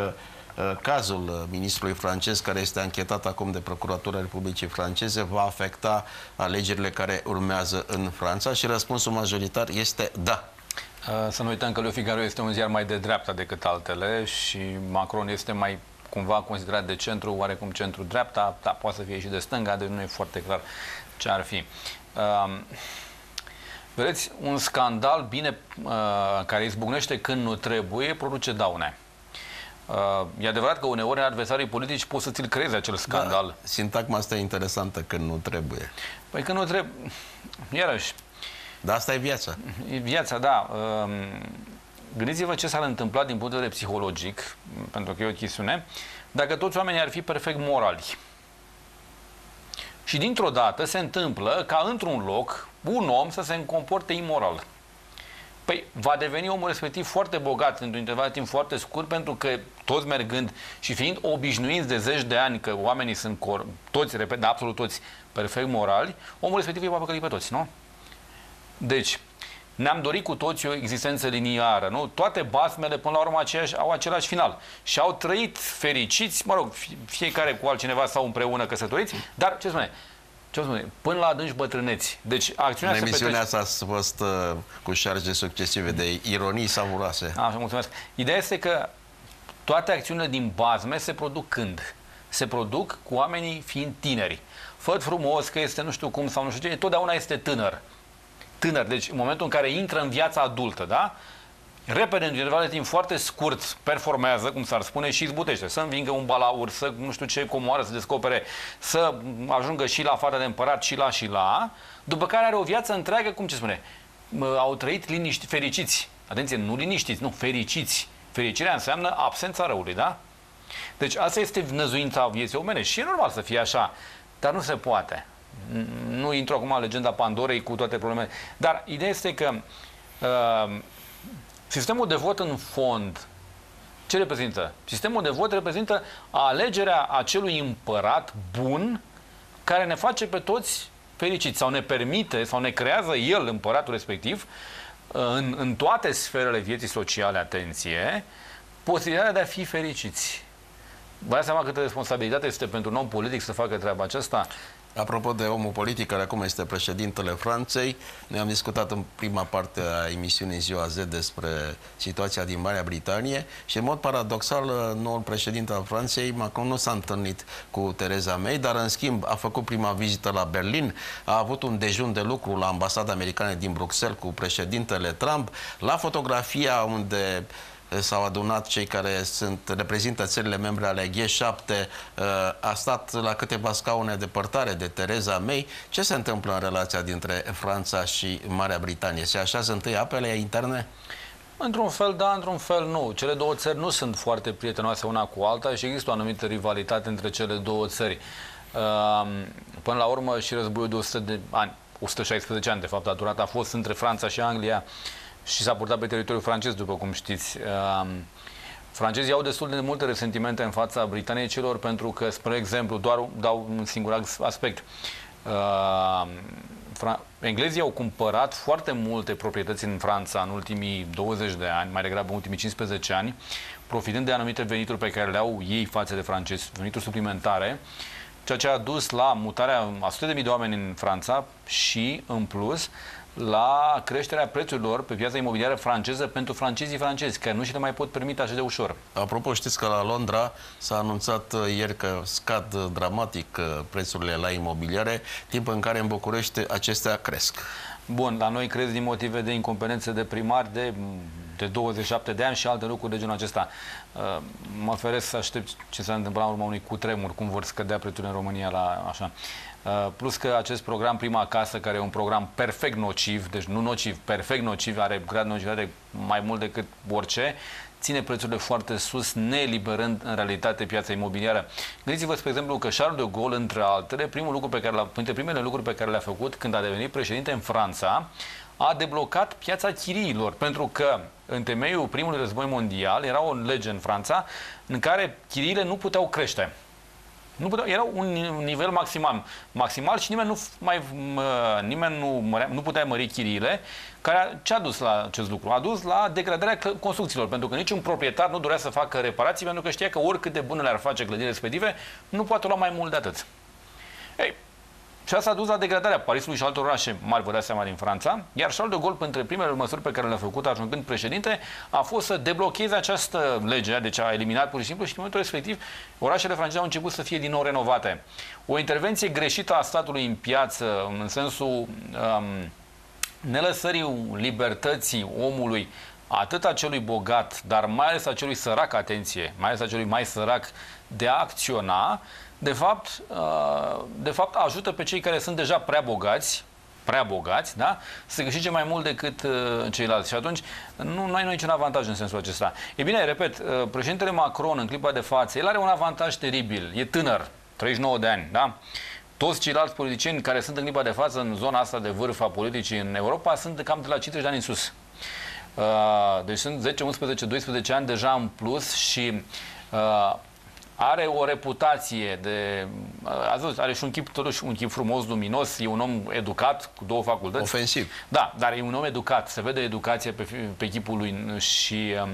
cazul ministrului francez, care este anchetat acum de Procuratura Republicii Franceze, va afecta alegerile care urmează în Franța? Și răspunsul majoritar este da. Să nu uităm că Le Figaro este un ziar mai de dreapta decât altele și Macron este mai cumva considerat de centru, oarecum centru-dreapta, dar poate să fie și de stânga, deci nu e foarte clar ce ar fi. Um, vedeți, un scandal bine uh, care izbucnește când nu trebuie, produce daune. Uh, e adevărat că uneori adversarii politici pot să ți-l creeze acel scandal. Da, sintagma asta e interesantă, când nu trebuie. Păi când nu trebuie, iarăși. Dar asta e viața. E viața, da. Uh, Gândiți-vă ce s-ar întâmpla din punct de vedere psihologic, pentru că e o chestiune, dacă toți oamenii ar fi perfect morali. Și dintr-o dată se întâmplă ca într-un loc un om să se comporte imoral. Păi va deveni omul respectiv foarte bogat într-un interval de timp foarte scurt, pentru că toți mergând și fiind obișnuiți de zeci de ani că oamenii sunt toți, repet, absolut toți perfect morali, omul respectiv îi va păcăli pe toți, nu? Deci, ne-am dorit cu toți o existență liniară, nu? Toate basmele, până la urmă, aceeași, au același final. Și au trăit fericiți, mă rog, fiecare cu altcineva sau împreună căsătoriți, dar, ce spune? Ce spune? Până la adânci bătrâneți. Deci, acțiunea în se emisiunea petrece... asta a fost uh, cu șarge succesive de ironii savuroase. Așa, mulțumesc. Ideea este că toate acțiunile din bazme se produc când? Se produc cu oamenii fiind tineri. Făt frumos că este nu știu cum sau nu știu ce, totdeauna este tânăr. Tânăr, deci în momentul în care intră în viața adultă, da? Repede, în interval de timp foarte scurt, performează, cum s-ar spune, și izbutește. Să învingă un balaur, să nu știu ce comoară, să descopere, să ajungă și la fata de împărat, și la, și la, după care are o viață întreagă, cum ce spune, au trăit liniști, fericiți. Atenție, nu liniștiți, nu, fericiți. Fericirea înseamnă absența răului, da? Deci asta este năzuința vieții omenești și e normal să fie așa, dar nu se poate. Nu intru acum în legenda Pandorei cu toate problemele. Dar ideea este că uh, sistemul de vot în fond, ce reprezintă? Sistemul de vot reprezintă alegerea acelui împărat bun care ne face pe toți fericiți sau ne permite sau ne creează el, împăratul respectiv, în, în toate sferele vieții sociale, atenție, posibilitatea de a fi fericiți. Vă dați seama câtă responsabilitate este pentru un om politic să facă treaba aceasta? Apropo de omul politic, care acum este președintele Franței, noi am discutat în prima parte a emisiunii Ziua Z despre situația din Marea Britanie și, în mod paradoxal, noul președinte al Franței, Macron, nu s-a întâlnit cu Theresa May, dar, în schimb, a făcut prima vizită la Berlin, a avut un dejun de lucru la ambasada americană din Bruxelles cu președintele Trump, la fotografia unde s-au adunat cei care sunt, reprezintă țările membre ale G șapte, a stat la câteva scaune depărtare de Theresa May. Ce se întâmplă în relația dintre Franța și Marea Britanie? Se așează întâi apele interne? Într-un fel da, într-un fel nu. Cele două țări nu sunt foarte prietenoase una cu alta și există o anumită rivalitate între cele două țări. Până la urmă și războiul de o sută de ani, o sută șaisprezece ani de fapt a durat, a fost între Franța și Anglia și s-a purtat pe teritoriul francez, după cum știți. Francezii au destul de multe resentimente în fața britanicilor pentru că, spre exemplu, doar dau un singur aspect. Englezii au cumpărat foarte multe proprietăți în Franța în ultimii douăzeci de ani, mai degrabă în ultimii cincisprezece ani, profitând de anumite venituri pe care le au ei față de francezi, venituri suplimentare, ceea ce a dus la mutarea a sute de mii de oameni în Franța și, în plus, la creșterea prețurilor pe piața imobiliară franceză pentru francezii francezi, care nu și le mai pot permite așa de ușor. Apropo, știți că la Londra s-a anunțat ieri că scad dramatic prețurile la imobiliare, timp în care în București acestea cresc. Bun, la noi cresc din motive de incompetențe de primari de, de douăzeci și șapte de ani și alte lucruri de genul acesta. Mă feresc să aștept ce s-a întâmplat în urma unui cutremur, cum vor scădea prețurile în România la așa. Plus că acest program Prima Casă, care e un program perfect nociv, deci nu nociv, perfect nociv, are grad de nocivitate mai mult decât orice, ține prețurile foarte sus, neeliberând în realitate piața imobiliară. Gândiți-vă, spre exemplu, că Charles de Gaulle, între altele, primul lucru pe care l-a, printre primele lucruri pe care le-a făcut când a devenit președinte în Franța, a deblocat piața chiriilor, pentru că în temeiul primului război mondial era o lege în Franța în care chiriile nu puteau crește. Nu puteau, era un nivel maximal, maximal și nimeni nu, mai, nimeni nu, nu putea mări chiriile, care ce a dus la acest lucru? A dus la degradarea construcțiilor, pentru că niciun proprietar nu dorea să facă reparații, pentru că știa că oricât de bune le-ar face clădirile respective, nu poate lua mai mult de atât. Ei, și asta a dus la degradarea Parisului și altor orașe mari, vă dați seama, din Franța, iar Charles de Gaulle, între primele măsuri pe care le-a făcut ajungând președinte, a fost să deblocheze această lege, deci a eliminat pur și simplu și în momentul respectiv orașele franceze au început să fie din nou renovate. O intervenție greșită a statului în piață, în sensul um, nelăsării libertății omului, atât a celui bogat, dar mai ales a celui sărac, atenție, mai ales a celui mai sărac, de a acționa, de fapt, de fapt ajută pe cei care sunt deja prea bogați, prea bogați, da? Să câștige mai mult decât ceilalți. Și atunci nu, nu ai niciun avantaj în sensul acesta. E bine, repet, președintele Macron, în clipa de față, el are un avantaj teribil. E tânăr, treizeci și nouă de ani, da? Toți ceilalți politicieni care sunt în clipa de față în zona asta de vârf a politicii în Europa sunt cam de la cincizeci de ani în sus. Deci sunt zece, unsprezece, doisprezece ani deja în plus și are o reputație de... Ați văzut, are și un chip, totuși un chip frumos, luminos, e un om educat, cu două facultăți. Ofensiv. Da, dar e un om educat, se vede educația pe, pe chipul lui și um,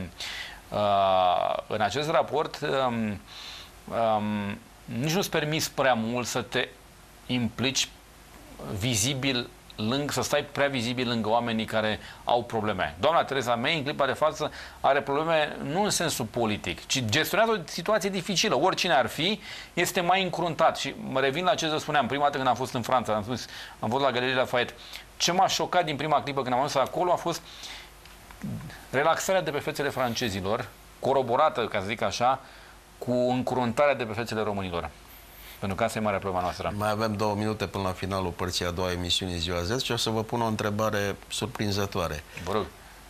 uh, în acest raport um, um, nici nu-ți permis prea mult să te implici vizibil lângă, să stai prea vizibil lângă oamenii care au probleme. Doamna Theresa May, în clipa de față, are probleme nu în sensul politic, ci gestionează o situație dificilă. Oricine ar fi, este mai încruntat. Și mă revin la ce vă spuneam, prima dată când am fost în Franța, am spus, am fost la Galeria Lafayette. Ce m-a șocat din prima clipă când am ajuns acolo a fost relaxarea de pe fețele francezilor, coroborată, ca să zic așa, cu încruntarea de pe fețele românilor. Pentru că asta e marea problema noastră. Mai avem două minute până la finalul părții a doua emisiunii Ziua Z și o să vă pun o întrebare surprinzătoare. Vă rog.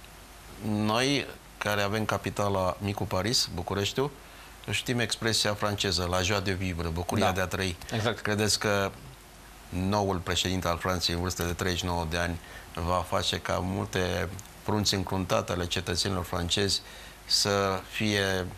Noi, care avem capitala Micu Paris, Bucureștiul, știm expresia franceză, la joie de vivre, bucuria da. de a trăi. Exact. Credeți că noul președinte al Franței, în vârstă de treizeci și nouă de ani, va face ca multe prunți încruntate ale cetățenilor francezi să fie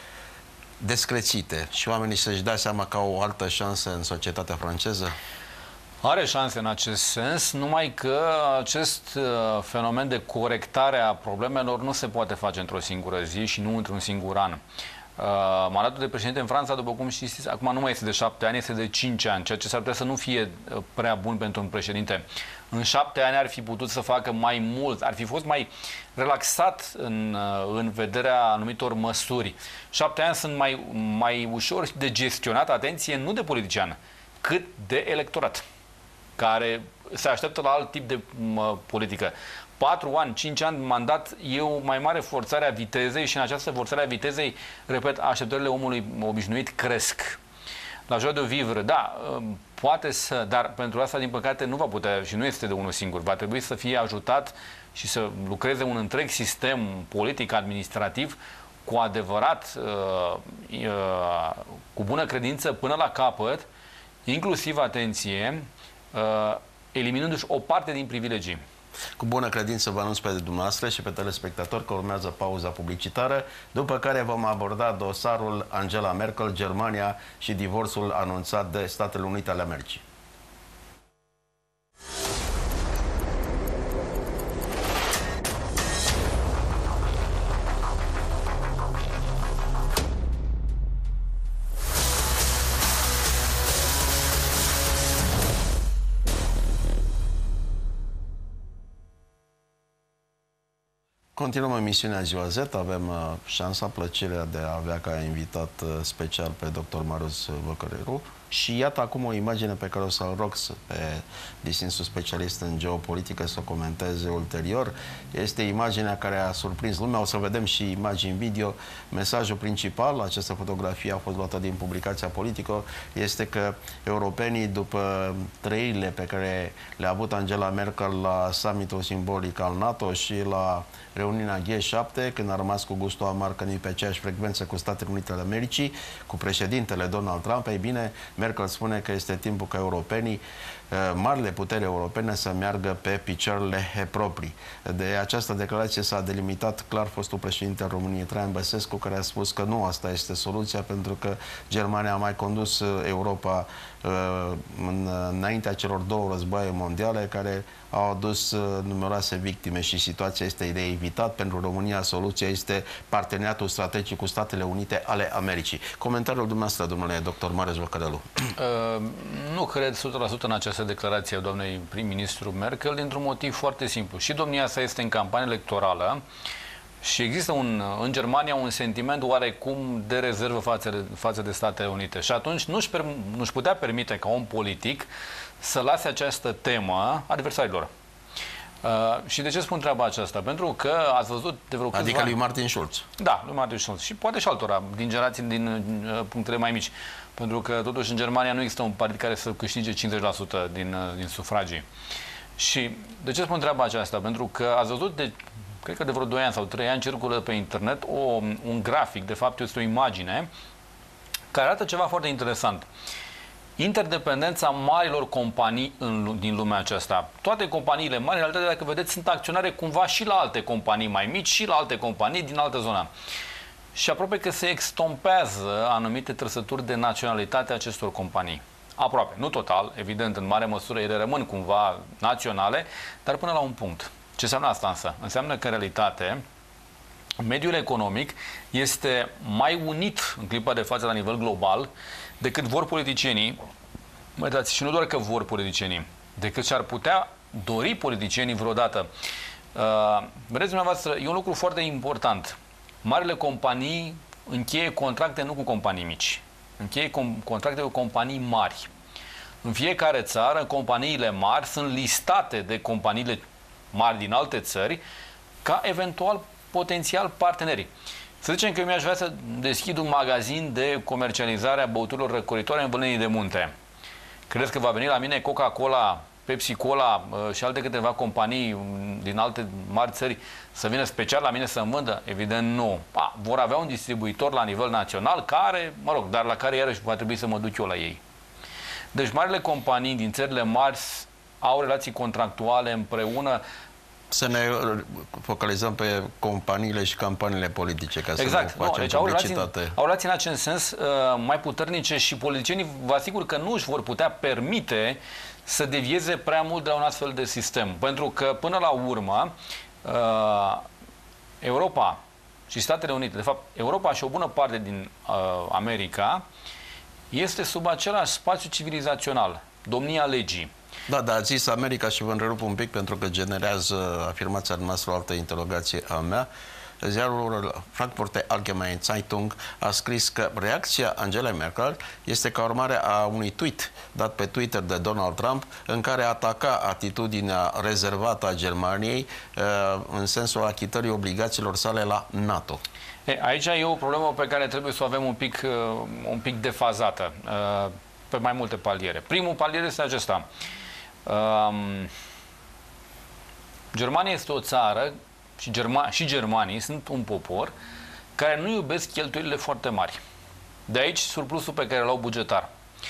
descrețite și oamenii să-și dea seama că au o altă șansă în societatea franceză? Are șanse în acest sens, numai că acest fenomen de corectare a problemelor nu se poate face într-o singură zi și nu într-un singur an. Mandatul de președinte în Franța, după cum știți, acum nu mai este de șapte ani, este de cinci ani, ceea ce s-ar putea să nu fie prea bun pentru un președinte. În șapte ani ar fi putut să facă mai mult, ar fi fost mai relaxat în, în vederea anumitor măsuri. Șapte ani sunt mai, mai ușor de gestionat, atenție, nu de politician, cât de electorat, care se așteaptă la alt tip de mă, politică. Patru ani, cinci ani mandat e o mai mare forțare a vitezei și în această forțare a vitezei, repet, așteptările omului obișnuit cresc. La joie de vivre, da, poate să, dar pentru asta, din păcate, nu va putea și nu este de unul singur. Va trebui să fie ajutat și să lucreze un întreg sistem politic, administrativ, cu adevărat, uh, uh, cu bună credință până la capăt, inclusiv, atenție, uh, eliminându-și o parte din privilegii. Cu bună credință vă anunț pe dumneavoastră și pe telespectatori că urmează pauza publicitară, după care vom aborda dosarul Angela Merkel, Germania și divorțul anunțat de Statele Unite ale Americii. Continuăm emisiunea Ziua Z, avem uh, șansa, plăcerea de a avea ca invitat uh, special pe doctor Marius Văcăreru și iată acum o imagine pe care o să-l rog pe distinsul specialist în geopolitică să o comenteze ulterior. Este imaginea care a surprins lumea, o să vedem și imagini video. Mesajul principal, această fotografie a fost luată din publicația Politico, este că europenii, după trăirile pe care le-a avut Angela Merkel la summitul simbolic al NATO și la reuniunea G șapte, când a rămas cu gustul amar că nu e pe aceeași frecvență cu Statele Unite ale Americii, cu președintele Donald Trump, ei bine, Merkel spune că este timpul ca europenii marile puteri europene să meargă pe picioarele proprii. De această declarație s-a delimitat clar fostul președinte al României, Traian Băsescu, care a spus că nu asta este soluția, pentru că Germania a mai condus Europa în, înaintea celor două războaie mondiale care au adus numeroase victime și situația este de evitat. Pentru România soluția este parteneriatul strategic cu Statele Unite ale Americii. Comentariul dumneavoastră, domnule doctor Marius Văcărelu. Uh, nu cred o sută la sută în această declarație a doamnei prim-ministru Merkel, dintr-un motiv foarte simplu. Și domnia sa este în campanie electorală și există un, în Germania un sentiment oarecum de rezervă față de, față de Statele Unite. Și atunci nu-și, nu-și putea permite ca om politic să lase această temă adversarilor. Uh, și de ce spun treaba aceasta? Pentru că ați văzut de vreo câțiva... Adică lui Martin Schulz. Da, lui Martin Schulz. Și poate și altora, din generații, din uh, punctele mai mici. Pentru că, totuși, în Germania nu există un partid care să câștige cincizeci la sută din, uh, din sufragii. Și de ce spun treaba aceasta? Pentru că ați văzut, de, cred că de vreo doi ani sau trei ani, circulă pe internet o, un grafic, de fapt este o imagine, care arată ceva foarte interesant. Interdependența marilor companii în, din lumea aceasta. Toate companiile mari, în realitate, dacă vedeți, sunt acționare cumva și la alte companii mai mici și la alte companii din altă zonă. Și aproape că se extompează anumite trăsături de naționalitate a acestor companii. Aproape, nu total, evident, în mare măsură ele rămân cumva naționale, dar până la un punct. Ce înseamnă asta însă? Înseamnă că, în realitate, mediul economic este mai unit în clipa de față la nivel global decât vor politicienii, mă dați, și nu doar că vor politicienii, decât și-ar putea dori politicienii vreodată. Uh, vedeți dumneavoastră, e un lucru foarte important. Marile companii încheie contracte nu cu companii mici, încheie com- contracte cu companii mari. În fiecare țară, companiile mari sunt listate de companiile mari din alte țări ca eventual potențial parteneri. Să zicem că eu mi-aș vrea să deschid un magazin de comercializare a băuturilor răcoritoare în Vălănii de Munte. Credeți că va veni la mine Coca-Cola, Pepsi-Cola și alte câteva companii din alte mari țări să vină special la mine să îmi vândă? Evident nu. A, vor avea un distribuitor la nivel național care, mă rog, dar la care iarăși va trebui să mă duc eu la ei. Deci marile companii din țările mari au relații contractuale împreună. Să ne focalizăm pe companiile și campaniile politice, ca exact. să nu facem no, deci publicitate. Au relații, au relații în acest sens uh, mai puternice și politicienii vă asigur că nu își vor putea permite să devieze prea mult de la un astfel de sistem. Pentru că, până la urmă, uh, Europa și Statele Unite, de fapt, Europa și o bună parte din uh, America, este sub același spațiu civilizațional, domnia legii. Da, dar a zis America și vă întrerup un pic pentru că generează afirmația noastră o altă interrogație a mea. Ziarul Frankfurter Allgemeine Zeitung a scris că reacția Angelei Merkel este ca urmare a unui tweet dat pe Twitter de Donald Trump în care ataca atitudinea rezervată a Germaniei în sensul achitării obligațiilor sale la NATO. E, aici e o problemă pe care trebuie să o avem un pic, un pic defazată pe mai multe paliere. Primul palier este acesta. Um, Germania este o țară și, Germa, și germanii sunt un popor care nu iubesc cheltuielile foarte mari. De aici surplusul pe care l-au bugetar.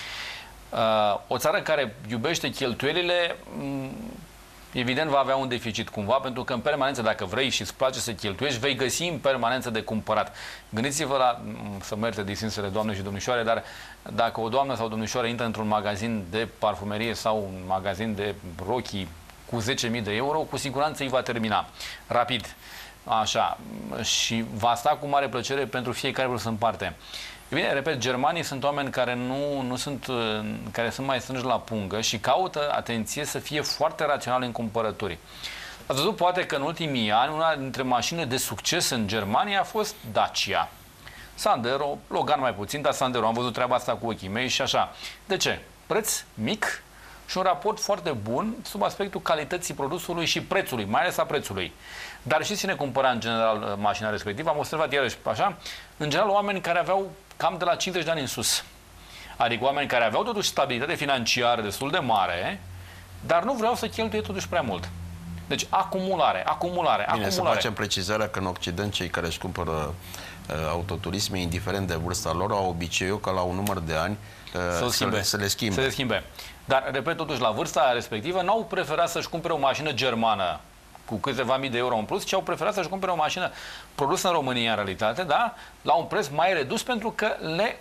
Uh, o țară care iubește cheltuielile, evident va avea un deficit cumva, pentru că în permanență, dacă vrei și îți place să cheltuiești, vei găsi în permanență de cumpărat. Gândiți-vă la, să mă ierte distinsele doamne și domnișoare, dar dacă o doamnă sau domnișoară intră într-un magazin de parfumerie sau un magazin de rochii cu zece mii de euro, cu siguranță îi va termina rapid. Așa. Și va sta cu mare plăcere pentru fiecare vârstă în parte. E bine, repet, germanii sunt oameni care nu, nu sunt, care sunt mai strânși la pungă și caută, atenție, să fie foarte raționali în cumpărături. Ați văzut poate că în ultimii ani una dintre mașinile de succes în Germania a fost Dacia. Sandero, Logan mai puțin, dar Sandero, am văzut treaba asta cu ochii mei și așa. De ce? Preț mic și un raport foarte bun sub aspectul calității produsului și prețului, mai ales a prețului. Dar și cine cumpăra în general mașina respectivă, am observat iarăși așa, în general oameni care aveau cam de la cincizeci de ani în sus. Adică oameni care aveau totuși stabilitate financiară destul de mare, dar nu vreau să cheltuie totuși prea mult. Deci acumulare, acumulare, Bine, acumulare. să facem precizarea că în Occident cei care își cumpără uh, autoturisme, indiferent de vârsta lor, au obiceiul ca la un număr de ani uh, să, să, le, să le schimbe. Să le schimbe. Dar, repet, totuși, la vârsta respectivă, n-au preferat să-și cumpere o mașină germană cu câteva mii de euro în plus, ci au preferat să-și cumpere o mașină produsă în România, în realitate, da? La un preț mai redus, pentru că le,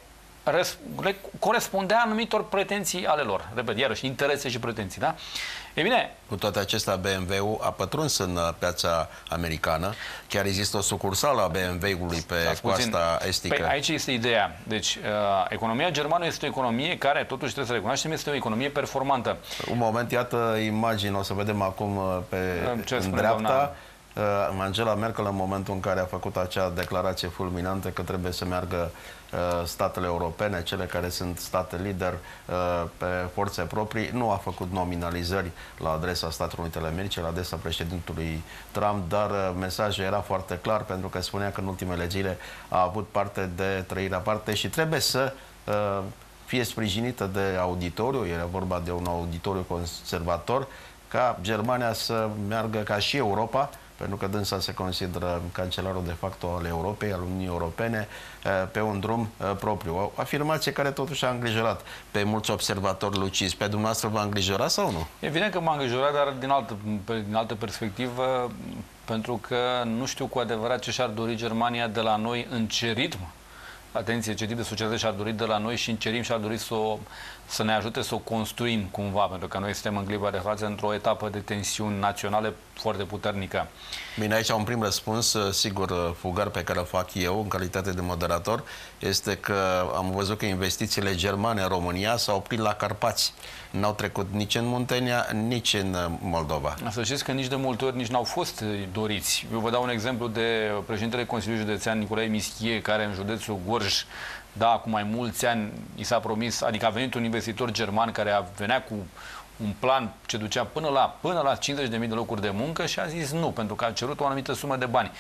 le corespundea anumitor pretenții ale lor. Repet, iarăși, interese și pretenții, da? E bine... Cu toate acestea, B M W a pătruns în piața americană. Chiar există o sucursală a B M W-ului pe coasta estică. Păi aici este ideea. Deci, uh, economia germană este o economie care, totuși trebuie să recunoaștem, este o economie performantă. Un moment, iată imagini, o să vedem acum pe Ce în spune dreapta. Doamna? Angela Merkel, în momentul în care a făcut acea declarație fulminantă că trebuie să meargă uh, statele europene, cele care sunt state lider uh, pe forțe proprii, nu a făcut nominalizări la adresa Statelor Unite ale Americii, la adresa președintelui Trump, dar uh, mesajul era foarte clar, pentru că spunea că în ultimele zile a avut parte de trăirea parte și trebuie să uh, fie sprijinită de auditoriu, era vorba de un auditoriu conservator, ca Germania să meargă ca și Europa, pentru că dânsa se consideră cancelarul de facto al Europei, al Uniunii Europene, pe un drum propriu. O afirmație care totuși a îngrijorat pe mulți observatori lucizi. Pe dumneavoastră v-a îngrijorat sau nu? Evident că m-a îngrijorat, dar din altă, din altă perspectivă, pentru că nu știu cu adevărat ce și-ar dori Germania de la noi, în ce ritm. Atenție, ce tip de societate și-ar dori de la noi și în ce ritm și-ar dori să, o, să ne ajute să o construim cumva, pentru că noi suntem în clipa de față într-o etapă de tensiuni naționale foarte puternică. Bine, aici un prim răspuns, sigur, fugar, pe care îl fac eu în calitate de moderator, este că am văzut că investițiile germane în România s-au oprit la Carpați. N-au trecut nici în Muntenia, nici în Moldova. Să știți că nici de multe ori nici n-au fost doriți. Eu vă dau un exemplu de președintele Consiliului Județean Nicolae Mischie, care în județul Gorj, da, cu mai mulți ani i s-a promis, adică a venit un investitor german care a venea cu un plan ce ducea până la, până la cincizeci de mii de locuri de muncă și a zis nu, pentru că a cerut o anumită sumă de bani.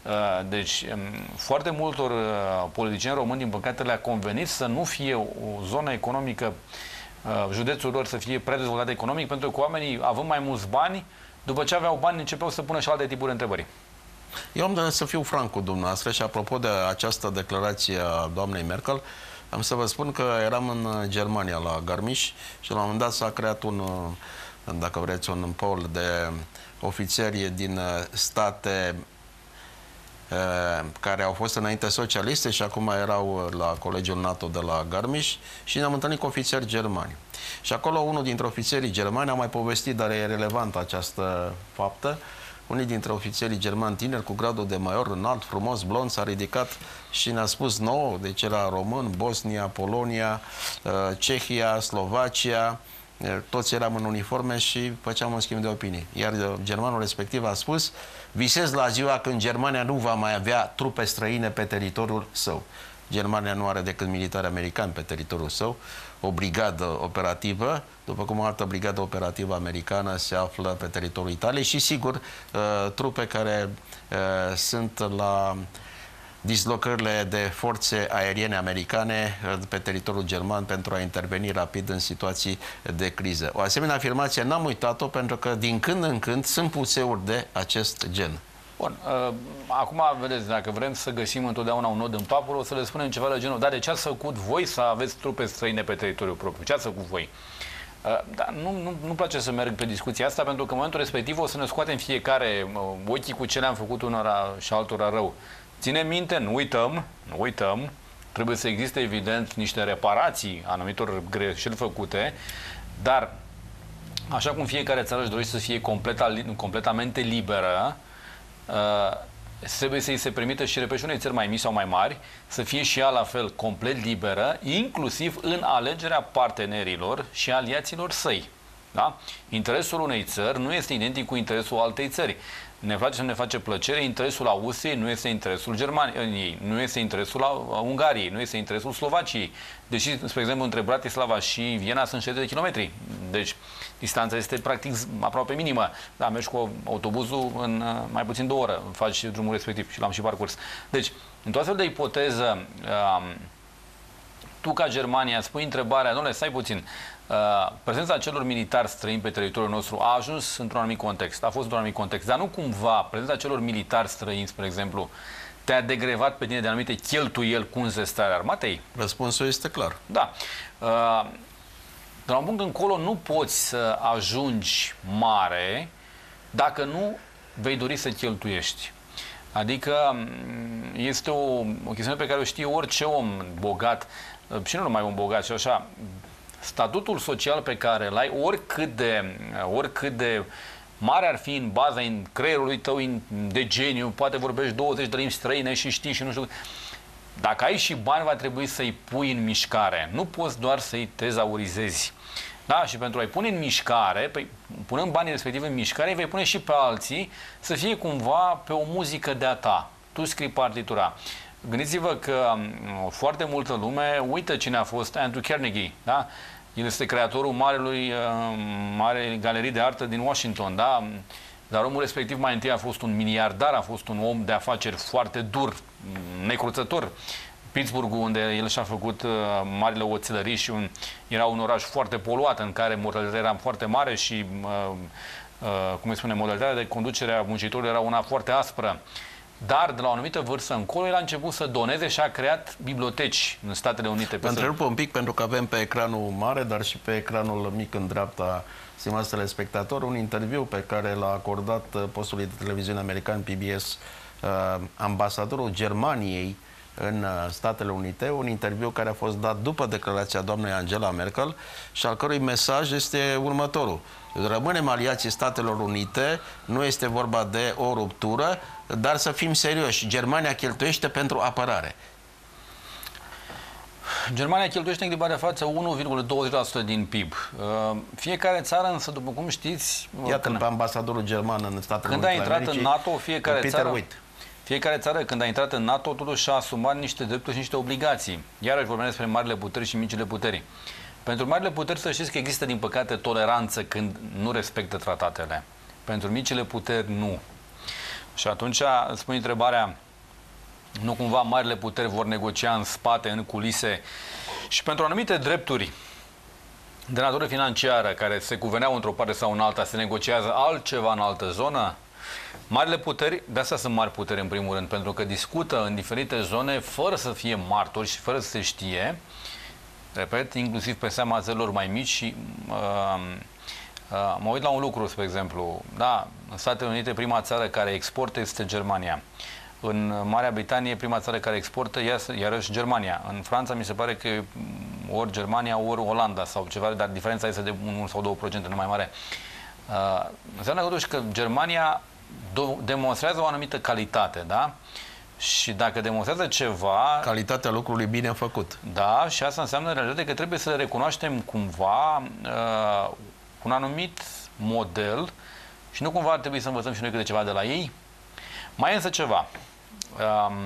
Deci, foarte multor politicieni români, din păcate, le-a convenit să nu fie o zonă economică, județul lor să fie prea dezvoltat economic, pentru că oamenii, având mai mulți bani, după ce aveau bani, începeau să pună și alte tipuri de întrebări. Eu am de să fiu franc cu dumneavoastră și apropo de această declarație a doamnei Merkel, am să vă spun că eram în Germania la Garmisch și la un moment dat s-a creat un, dacă vreți, un pol de ofițeri din state care au fost înainte socialiste și acum erau la Colegiul NATO de la Garmisch și ne-am întâlnit cu ofițeri germani. Și acolo unul dintre ofițerii germani a mai povestit, dar e relevantă această faptă. Unii dintre ofițerii germani tineri cu gradul de major înalt, frumos, blond, s-a ridicat și ne-a spus nouă, deci era român, Bosnia, Polonia, Cehia, Slovacia, toți eram în uniforme și făceam un schimb de opinii. Iar germanul respectiv a spus: visez la ziua când Germania nu va mai avea trupe străine pe teritoriul său. Germania nu are decât militari americani pe teritoriul său, o brigadă operativă, după cum o altă brigadă operativă americană se află pe teritoriul Italiei și, sigur, trupe care sunt la dislocările de forțe aeriene americane pe teritoriul german pentru a interveni rapid în situații de criză. O asemenea afirmație n-am uitat-o, pentru că din când în când sunt puseuri de acest gen. Bun, uh, acum, vedeți, dacă vrem să găsim întotdeauna un nod în papură, o să le spunem ceva de genul: dar de ce ați făcut voi să aveți trupe străine pe teritoriul propriu? Ce ați făcut voi? Uh, dar nu, nu, nu place să merg pe discuția asta, pentru că în momentul respectiv o să ne scoatem fiecare uh, ochii cu ce le-am făcut unora și altora rău. Ținem minte, nu uităm, nu uităm, trebuie să existe, evident, niște reparații anumitor greșeli făcute, dar, așa cum fiecare țară își dorește să fie completa, completamente liberă, uh, trebuie să-i se permită și, repet, și unei țări mai mici sau mai mari să fie și ea la fel complet liberă, inclusiv în alegerea partenerilor și aliaților săi. Da? Interesul unei țări nu este identic cu interesul altei țări. Ne place să ne face plăcere, interesul Austriei nu este interesul Germaniei, nu este interesul Ungariei, nu este interesul Slovaciei. Deși, spre exemplu, între Bratislava și Viena sunt șaizeci de kilometri. Deci, distanța este practic aproape minimă. Da, mergi cu autobuzul în mai puțin două ore, faci drumul respectiv și l-am și parcurs. Deci, într-o astfel de ipoteză, um, tu ca Germania spui întrebarea: dom'le, stai puțin, prezența celor militari străini pe teritoriul nostru a ajuns într-un anumit context, a fost într-un anumit context, dar nu cumva prezența celor militari străini, spre exemplu, te-a degrevat pe tine de anumite cheltuieli cu înzestrarea armatei? Răspunsul este clar. Da. De la un punct încolo nu poți să ajungi mare dacă nu vei dori să cheltuiești. Adică este o, o chestiune pe care o știe orice om bogat, și nu numai un bogat, și așa, statutul social pe care îl ai, oricât de, oricât de mare ar fi în baza, în creierul tău de geniu, poate vorbești douăzeci de limbi străine și știi și nu știu. Dacă ai și bani, va trebui să-i pui în mișcare. Nu poți doar să-i tezaurizezi. Da? Și pentru a-i pune în mișcare, păi, punând banii respectiv în mișcare, îi vei pune și pe alții să fie cumva pe o muzică de-a ta. Tu scrii partitura. Gândiți-vă că um, foarte multă lume uită cine a fost Andrew Carnegie. Da? El este creatorul marelui, uh, mare galerii de artă din Washington. Da? Dar omul respectiv mai întâi a fost un miliardar, a fost un om de afaceri foarte dur, necruțător. Pittsburgh, unde el și-a făcut uh, marile oțelării și un, era un oraș foarte poluat, în care mortalitatea era foarte mare și, uh, uh, cum îi spune, modalitatea de conducere a muncitorilor era una foarte aspră. Dar, de la o anumită vârstă încolo, el a început să doneze și a creat biblioteci în Statele Unite. Vă întrerup un pic, pentru că avem pe ecranul mare, dar și pe ecranul mic în dreapta, stimați telespectatori, un interviu pe care l-a acordat postului de televiziune american P B S uh, ambasadorul Germaniei în Statele Unite, un interviu care a fost dat după declarația doamnei Angela Merkel și al cărui mesaj este următorul. Rămânem aliații Statelor Unite, nu este vorba de o ruptură, dar să fim serioși. Germania cheltuiește pentru apărare. Germania cheltuiește în clipa de față unu virgulă douăzeci la sută din P I B. Fiecare țară, însă, după cum știți... Iată pe ambasadorul german în Statele Când Unite a intrat Americii, în NATO, fiecare Peter țară... Witt. Fiecare țară, când a intrat în NATO, totuși și-a asumat niște drepturi și niște obligații. Iarăși vorbim despre marile puteri și micile puteri. Pentru marile puteri să știți că există, din păcate, toleranță când nu respectă tratatele. Pentru micile puteri, nu. Și atunci îți pun întrebarea, nu cumva marile puteri vor negocia în spate, în culise, și pentru anumite drepturi de natură financiară, care se guverneau într-o parte sau în alta, se negociază altceva în altă zonă? Marile puteri, de asta sunt mari puteri în primul rând, pentru că discută în diferite zone fără să fie martori și fără să se știe, repet, inclusiv pe seama țărilor mai mici și uh, uh, mă uit la un lucru, spre exemplu, da, în Statele Unite prima țară care exportă este Germania. În Marea Britanie prima țară care exportă iarăși Germania. În Franța mi se pare că ori Germania, ori Olanda sau ceva, dar diferența este de unu sau două procente, nu mai mare. Uh, înseamnă totuși că Germania demonstrează o anumită calitate, da? Și dacă demonstrează ceva... Calitatea lucrului bine făcut. Da, și asta înseamnă în realitate că trebuie să le recunoaștem cumva uh, un anumit model și nu cumva ar trebui să învățăm și noi câte ceva de la ei. Mai e însă ceva. Um,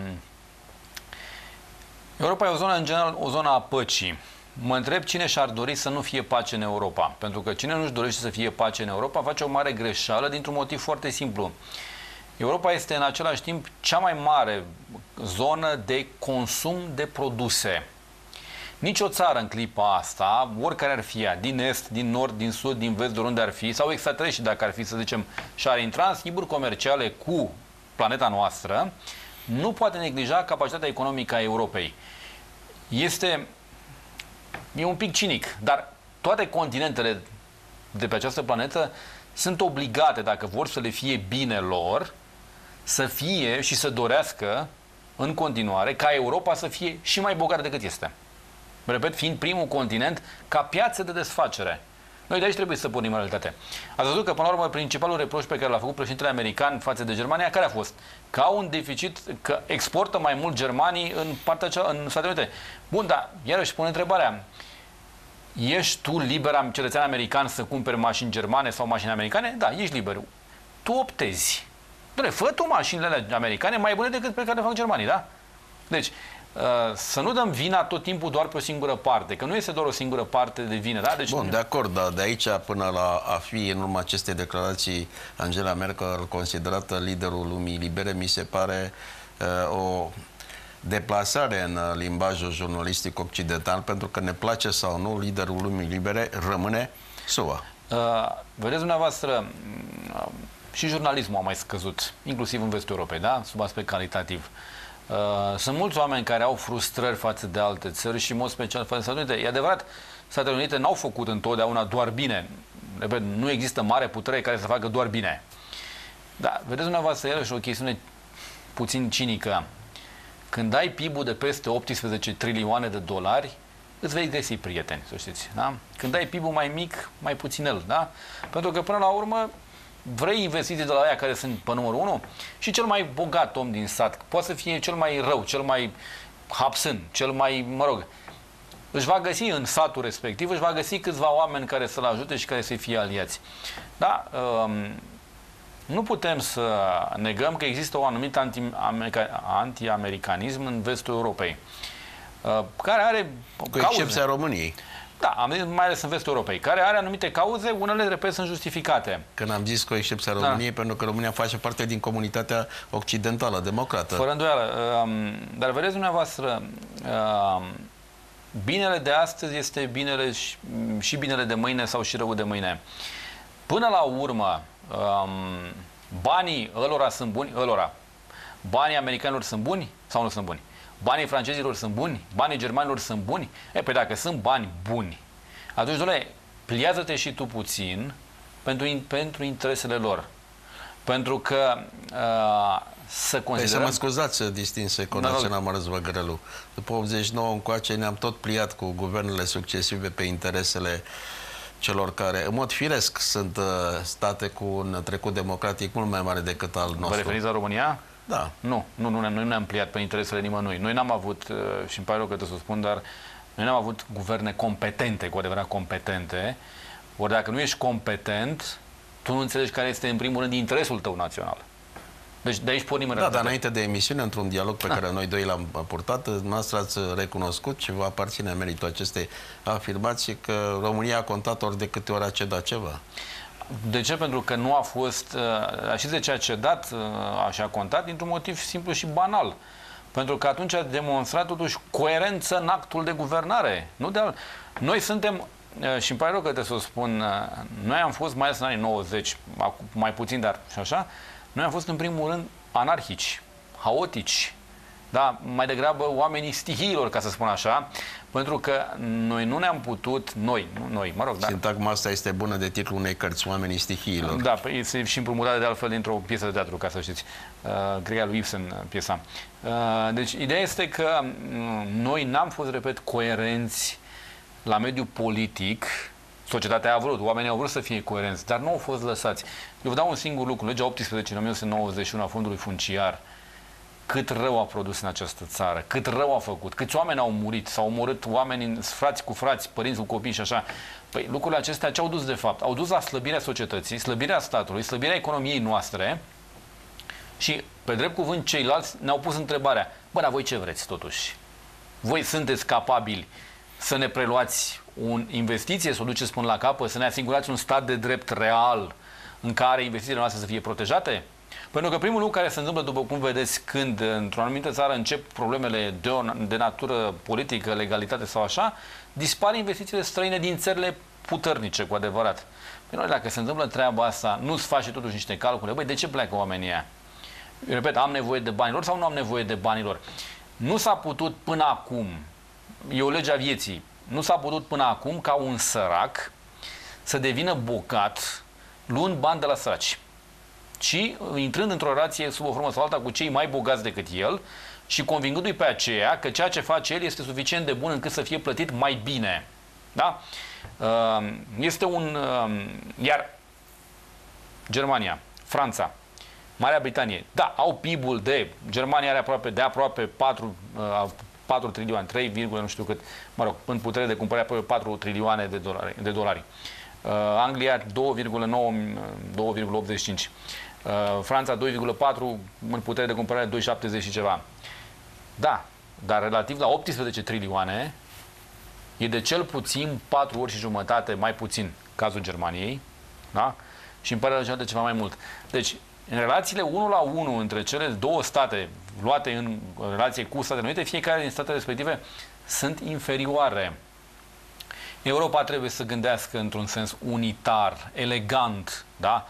Europa e o zonă, în general, o zonă a păcii. Mă întreb cine și-ar dori să nu fie pace în Europa. Pentru că cine nu-și dorește să fie pace în Europa face o mare greșeală dintr-un motiv foarte simplu. Europa este în același timp cea mai mare zonă de consum de produse. Nici o țară în clipa asta, oricare ar fi ea, din est, din nord, din sud, din vest, de oriunde ar fi, sau extraterestri dacă ar fi, să zicem, și ar intra în schimburi comerciale cu planeta noastră, nu poate neglija capacitatea economică a Europei. Este... E un pic cinic, dar toate continentele de pe această planetă sunt obligate, dacă vor să le fie bine lor, să fie și să dorească în continuare ca Europa să fie și mai bogată decât este. Repet, fiind primul continent ca piață de desfacere. Noi de aici trebuie să pornim în realitate. Ați văzut că, până la urmă, principalul reproș pe care l-a făcut președintele american față de Germania, care a fost? Că au un deficit, că exportă mai mult germanii în partea cea, în Statele Unite. Bun, dar iarăși pune întrebarea. Ești tu liber, cetățean american, să cumperi mașini germane sau mașini americane? Da, ești liber. Tu optezi. Doamne, fă tu mașinile alea americane mai bune decât pe care le fac germanii, da? Deci, să nu dăm vina tot timpul doar pe o singură parte, că nu este doar o singură parte de vină, da? Deci, bun, de acord, dar de aici până la a fi, în urma acestei declarații, Angela Merkel considerată liderul lumii libere, mi se pare uh, o deplasare în limbajul jurnalistic occidental, pentru că ne place sau nu, liderul lumii libere rămâne S U A. Uh, vedeți dumneavoastră, uh, și jurnalismul a mai scăzut, inclusiv în vestul Europei, da? Sub aspect calitativ. Uh, sunt mulți oameni care au frustrări față de alte țări și, în mod special, față de Statele Unite. E adevărat, Statele Unite n-au făcut întotdeauna doar bine. Repet, nu există mare putere care să facă doar bine. Dar, vedeți dumneavoastră, iarăși o chestiune puțin cinică. Când ai P I B-ul de peste optsprezece trilioane de dolari, îți vei găsi prieteni, să știți. Da? Când ai P I B-ul mai mic, mai puținel. Da? Pentru că, până la urmă, vrei investiții de la aia care sunt pe numărul unu și cel mai bogat om din sat, poate să fie cel mai rău, cel mai hapsân, cel mai, mă rog, își va găsi în satul respectiv, își va găsi câțiva oameni care să-l ajute și care să fie aliați. Da? Um, nu putem să negăm că există o anumită anti-americanism în vestul Europei, uh, care are cu excepția României. Da, am zis mai ales în vestul Europei, care are anumite cauze, unele, repet, sunt justificate. Când am zis cu excepția României, da. Pentru că România face parte din comunitatea occidentală, democrată. Fără îndoială. Dar vedeți dumneavoastră, binele de astăzi este binele și, și binele de mâine sau și răul de mâine. Până la urmă, banii ălora sunt buni, ălora. Banii americanilor sunt buni sau nu sunt buni? Banii francezilor sunt buni? Banii germanilor sunt buni? E, pe dacă sunt bani buni, atunci, doamne, pliază-te și tu puțin pentru, pentru interesele lor. Pentru că uh, să considerăm... Păi să mă scuzați, distinse conațional Mărâț Văgărelu. După optzeci și nouă încoace ne-am tot pliat cu guvernele succesive pe interesele celor care, în mod firesc, sunt uh, state cu un trecut democratic mult mai mare decât al nostru. Vă referiți la România? Da. Nu, nu, nu, noi nu ne-am pliat pe interesele nimănui. Noi n-am avut, și îmi pare rău că trebuie să o spun, dar noi n-am avut guverne competente, cu adevărat competente. Ori dacă nu ești competent, tu nu înțelegi care este, în primul rând, interesul tău național. Deci de aici pornim. Da, dar înainte de emisiune, într-un dialog pe da. care noi doi l-am purtat, noastră ați recunoscut și vă aparține meritul acestei afirmații că România a contat ori de câte ori a cedat ceva. De ce? Pentru că nu a fost, știți de ce a cedat, așa a contat, dintr-un motiv simplu și banal. Pentru că atunci a demonstrat totuși coerență în actul de guvernare. Nu de al... Noi suntem, și îmi pare rău că trebuie să o spun, noi am fost, mai ales în anii nouăzeci, mai puțin, dar și așa, noi am fost în primul rând anarhici, haotici, da, mai degrabă oamenii stihiilor, ca să spun așa, pentru că noi nu ne-am putut, noi, nu noi, mă rog, da. Sintagma asta este bună de titlu unei cărți, Oamenii stihiilor. Da, păi este și împrumutată de altfel dintr-o piesă de teatru, ca să știți, uh, Greia lui Ibsen, piesa. Uh, deci, ideea este că uh, noi n-am fost, repet, coerenți la mediul politic. Societatea a vrut, oamenii au vrut să fie coerenți, dar nu au fost lăsați. Eu vă dau un singur lucru, legea optsprezece din o mie nouă sute nouăzeci și unu a fondului funciar, cât rău a produs în această țară, cât rău a făcut, câți oameni au murit, s-au omorât oameni, frați cu frați, părinți cu copii și așa. Păi lucrurile acestea ce au dus de fapt? Au dus la slăbirea societății, slăbirea statului, slăbirea economiei noastre și, pe drept cuvânt, ceilalți ne-au pus întrebarea: bă, dar voi ce vreți totuși? Voi sunteți capabili să ne preluați o investiție, să o duceți până la capăt, să ne asigurați un stat de drept real în care investițiile noastre să fie protejate? Pentru că primul lucru care se întâmplă, după cum vedeți, când într-o anumită țară încep problemele de, o, de natură politică, legalitate sau așa, dispar investițiile străine din țările puternice, cu adevărat. Păi noi, dacă se întâmplă treaba asta, nu-ți faci totuși niște calcule. Băi, de ce pleacă oamenii ăia? Eu repet, am nevoie de banilor sau nu am nevoie de banilor? Nu s-a putut până acum, e o lege a vieții, nu s-a putut până acum ca un sărac să devină bogat luând bani de la săraci, ci intrând într-o relație sub o formă sau alta cu cei mai bogați decât el și convingându-i pe aceea că ceea ce face el este suficient de bun încât să fie plătit mai bine. Da? Este un... Iar Germania, Franța, Marea Britanie, da, au P I B-ul de... Germania are aproape, de aproape patru, patru trilioane, trei, nu știu cât, mă rog, în putere de cumpărare aproape patru trilioane de dolari. De dolari. Anglia doi virgulă nouă, doi virgulă optzeci și cinci. Franța doi virgulă patru, în putere de cumpărare doi virgulă șaptezeci și ceva. Da, dar relativ la optsprezece trilioane e de cel puțin patru ori și jumătate mai puțin cazul Germaniei, da? Și îmi pare de ceva mai mult. Deci, în relațiile unu la unu între cele două state luate în relație cu Statele Unite, fiecare din statele respective sunt inferioare. Europa trebuie să gândească într-un sens unitar, elegant, da?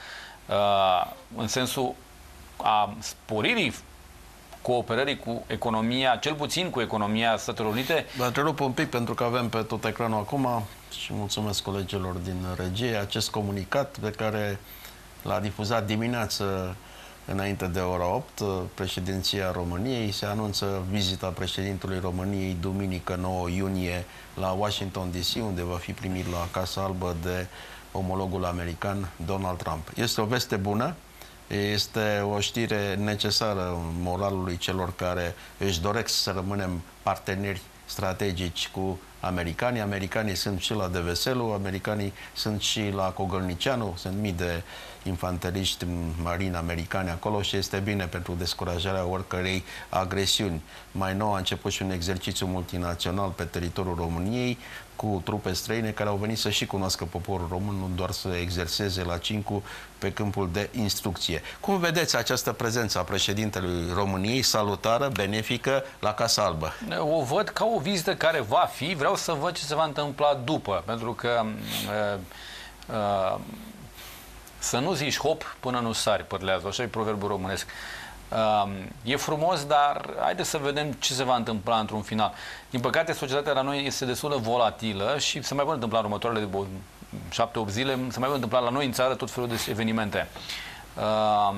În sensul a sporirii cooperării cu economia, cel puțin cu economia Statelor Unite. Vă întrerup un pic pentru că avem pe tot ecranul acum și mulțumesc colegilor din regie acest comunicat pe care l-a difuzat dimineață înainte de ora opt, președinția României. Se anunță vizita președintelui României duminică nouă iunie la Washington D C, unde va fi primit la Casa Albă de omologul american Donald Trump. Este o veste bună, este o știre necesară moralului celor care își doresc să rămânem parteneri strategici cu americanii. Americanii sunt și la Deveselu, americanii sunt și la Cogălnicianu, sunt mii de infanteriști marini americani acolo și este bine pentru descurajarea oricărei agresiuni. Mai nou a început și un exercițiu multinațional pe teritoriul României cu trupe străine care au venit să și cunoască poporul român, nu doar să exerseze la Cincu pe câmpul de instrucție. Cum vedeți această prezență a președintelui României, salutară, benefică, la Casa Albă? O văd ca o vizită care va fi, vreau să văd ce se va întâmpla după, pentru că uh, uh, să nu zici hop până nu sari, părlează, așa e proverbul românesc. Uh, e frumos, dar haideți să vedem ce se va întâmpla într-un final. Din păcate, societatea la noi este destul de volatilă și se mai vor întâmpla în următoarele șapte opt zile, se mai vor întâmpla la noi în țară tot felul de evenimente. Uh,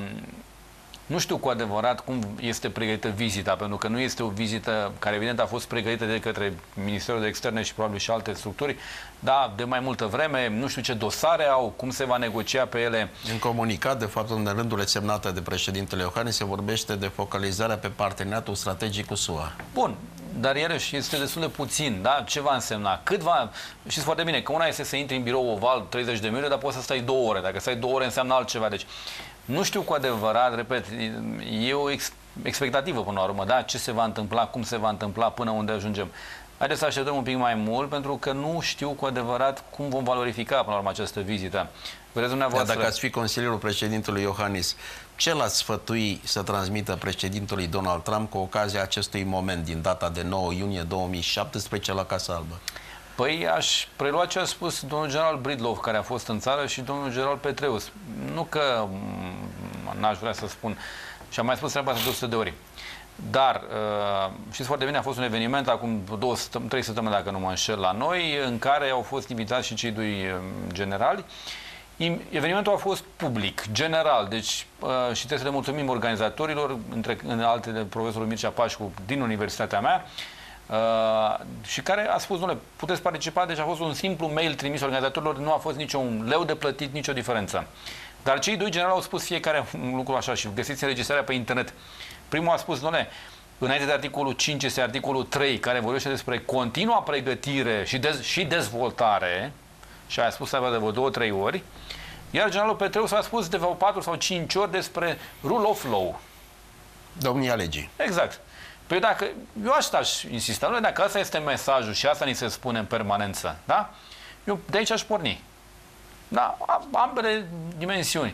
Nu știu cu adevărat cum este pregătită vizita, pentru că nu este o vizită care evident a fost pregătită de către Ministerul de Externe și probabil și alte structuri, dar de mai multă vreme, nu știu ce dosare au, cum se va negocia pe ele. În comunicat, de fapt, în rândurile semnate de președintele Iohannis, se vorbește de focalizarea pe parteneriatul strategic cu S U A. Bun, dar iarăși este destul de puțin, da? Ce va însemna? Cât va... Știți foarte bine că una este să intri în birou oval treizeci de minute, dar poți să stai două ore. Dacă stai două ore înseamnă altceva. Deci, nu știu cu adevărat, repet, e o ex expectativă până la urmă, da? Ce se va întâmpla, cum se va întâmpla, până unde ajungem. Haideți să așteptăm un pic mai mult, pentru că nu știu cu adevărat cum vom valorifica până la urmă această vizită. Vedeți dumneavoastră... Dacă ați fi consilierul președintelui Iohannis, ce l-ați sfătui să transmită președintelui Donald Trump cu ocazia acestui moment din data de nouă iunie două mii șaptesprezece la Casa Albă? Păi aș prelua ce a spus domnul general Bridlov, care a fost în țară, și domnul general Petreus. Nu că n-aș vrea să spun, și am mai spus treaba asta de o sută de ori. Dar, uh, știți foarte bine, a fost un eveniment acum două, trei săptămâni, dacă nu mă înșel, la noi, în care au fost invitați și cei doi generali. Evenimentul a fost public, general, deci uh, și trebuie să le mulțumim organizatorilor, între în altele profesorul Mircea Pașcu din universitatea mea, Uh, și care a spus, domnule, puteți participa, deci a fost un simplu mail trimis organizatorilor, nu a fost niciun leu de plătit, nicio diferență. Dar cei doi generali au spus fiecare un lucru așa și găsiți înregistrarea pe internet. Primul a spus, domnule, înainte de articolul cinci este articolul trei, care vorbește despre continua pregătire și, dez și dezvoltare, și a spus asta de vreo două, trei ori, iar generalul Petreus a spus de vreo patru sau cinci ori despre rule of law. Domnia legii. Exact. Păi dacă, eu asta aș insista, nu, dacă asta este mesajul și asta ni se spune în permanență, da? Eu de aici aș porni. Da? Ambele dimensiuni.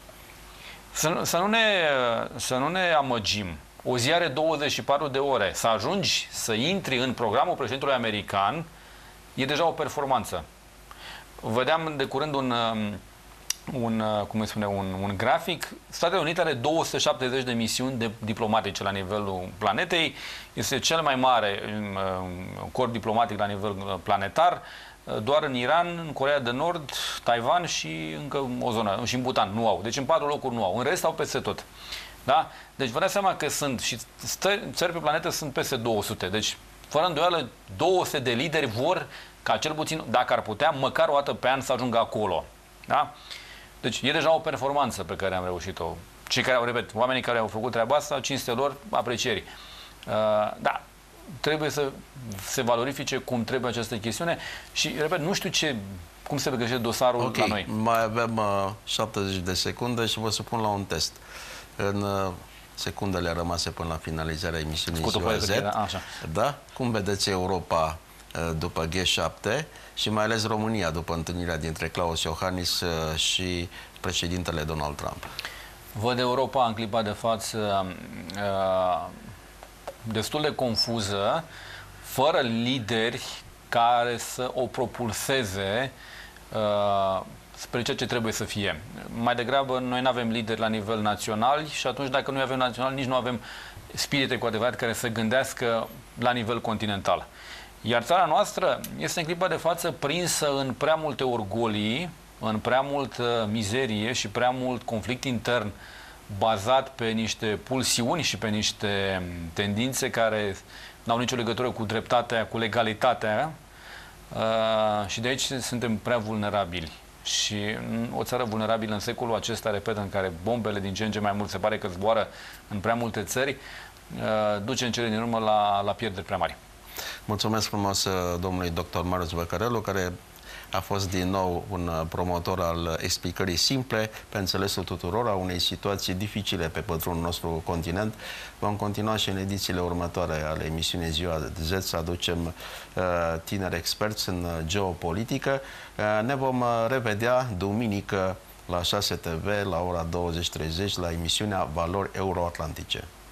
Să, să, nu ne, să nu ne amăgim. O zi are douăzeci și patru de ore. Să ajungi să intri în programul președintelui american e deja o performanță. Vedeam de curând un... un, cum îi spune, un, un grafic. Statele Unite are două sute șaptezeci de misiuni de diplomatice la nivelul planetei. Este cel mai mare um, corp diplomatic la nivel planetar. Doar în Iran, în Coreea de Nord, Taiwan și încă o zonă, și în Bhutan nu au. Deci în patru locuri nu au. În rest au peste tot. Da? Deci vă dați seama că sunt și țări pe planetă sunt peste două sute. Deci, fără îndoială, două sute de lideri vor ca cel puțin, dacă ar putea, măcar o dată pe an să ajungă acolo. Da? Deci e deja o performanță pe care am reușit-o. Cei care au, repet, oamenii care au făcut treaba asta, cinste lor, aprecieri. Uh, da, trebuie să se valorifice cum trebuie această chestiune și, repet, nu știu ce, cum se găsește dosarul okay. la noi. Mai avem uh, șaptezeci de secunde și vă supun la un test. În uh, secundele rămase până la finalizarea emisiunii Ziua Z, așa. Da? Cum vedeți Europa uh, după G șapte și mai ales România după întâlnirea dintre Klaus Iohannis uh, și președintele Donald Trump? Văd Europa în clipa de față uh, destul de confuză, fără lideri care să o propulseze uh, spre ceea ce trebuie să fie. Mai degrabă, noi nu avem lideri la nivel național și atunci, dacă nu avem național, nici nu avem spirite cu adevărat care să gândească la nivel continental. Iar țara noastră este în clipa de față prinsă în prea multe orgolii, în prea multă mizerie și prea mult conflict intern bazat pe niște pulsiuni și pe niște tendințe care n-au nicio legătură cu dreptatea, cu legalitatea, uh, și de aici suntem prea vulnerabili. Și o țară vulnerabilă în secolul acesta, repet, în care bombele din ce în ce mai mult se pare că zboară în prea multe țări, uh, duce în cele din urmă la, la pierderi prea mari. Mulțumesc frumos domnului doctor Marius Băcărelu, care a fost din nou un promotor al explicării simple pe înțelesul tuturor a unei situații dificile pe pătrunul nostru continent. Vom continua și în edițiile următoare ale emisiunii Ziua Z să aducem uh, tineri experți în geopolitică. Uh, ne vom revedea duminică la șase T V la ora douăzeci treizeci la emisiunea Valori Euroatlantice.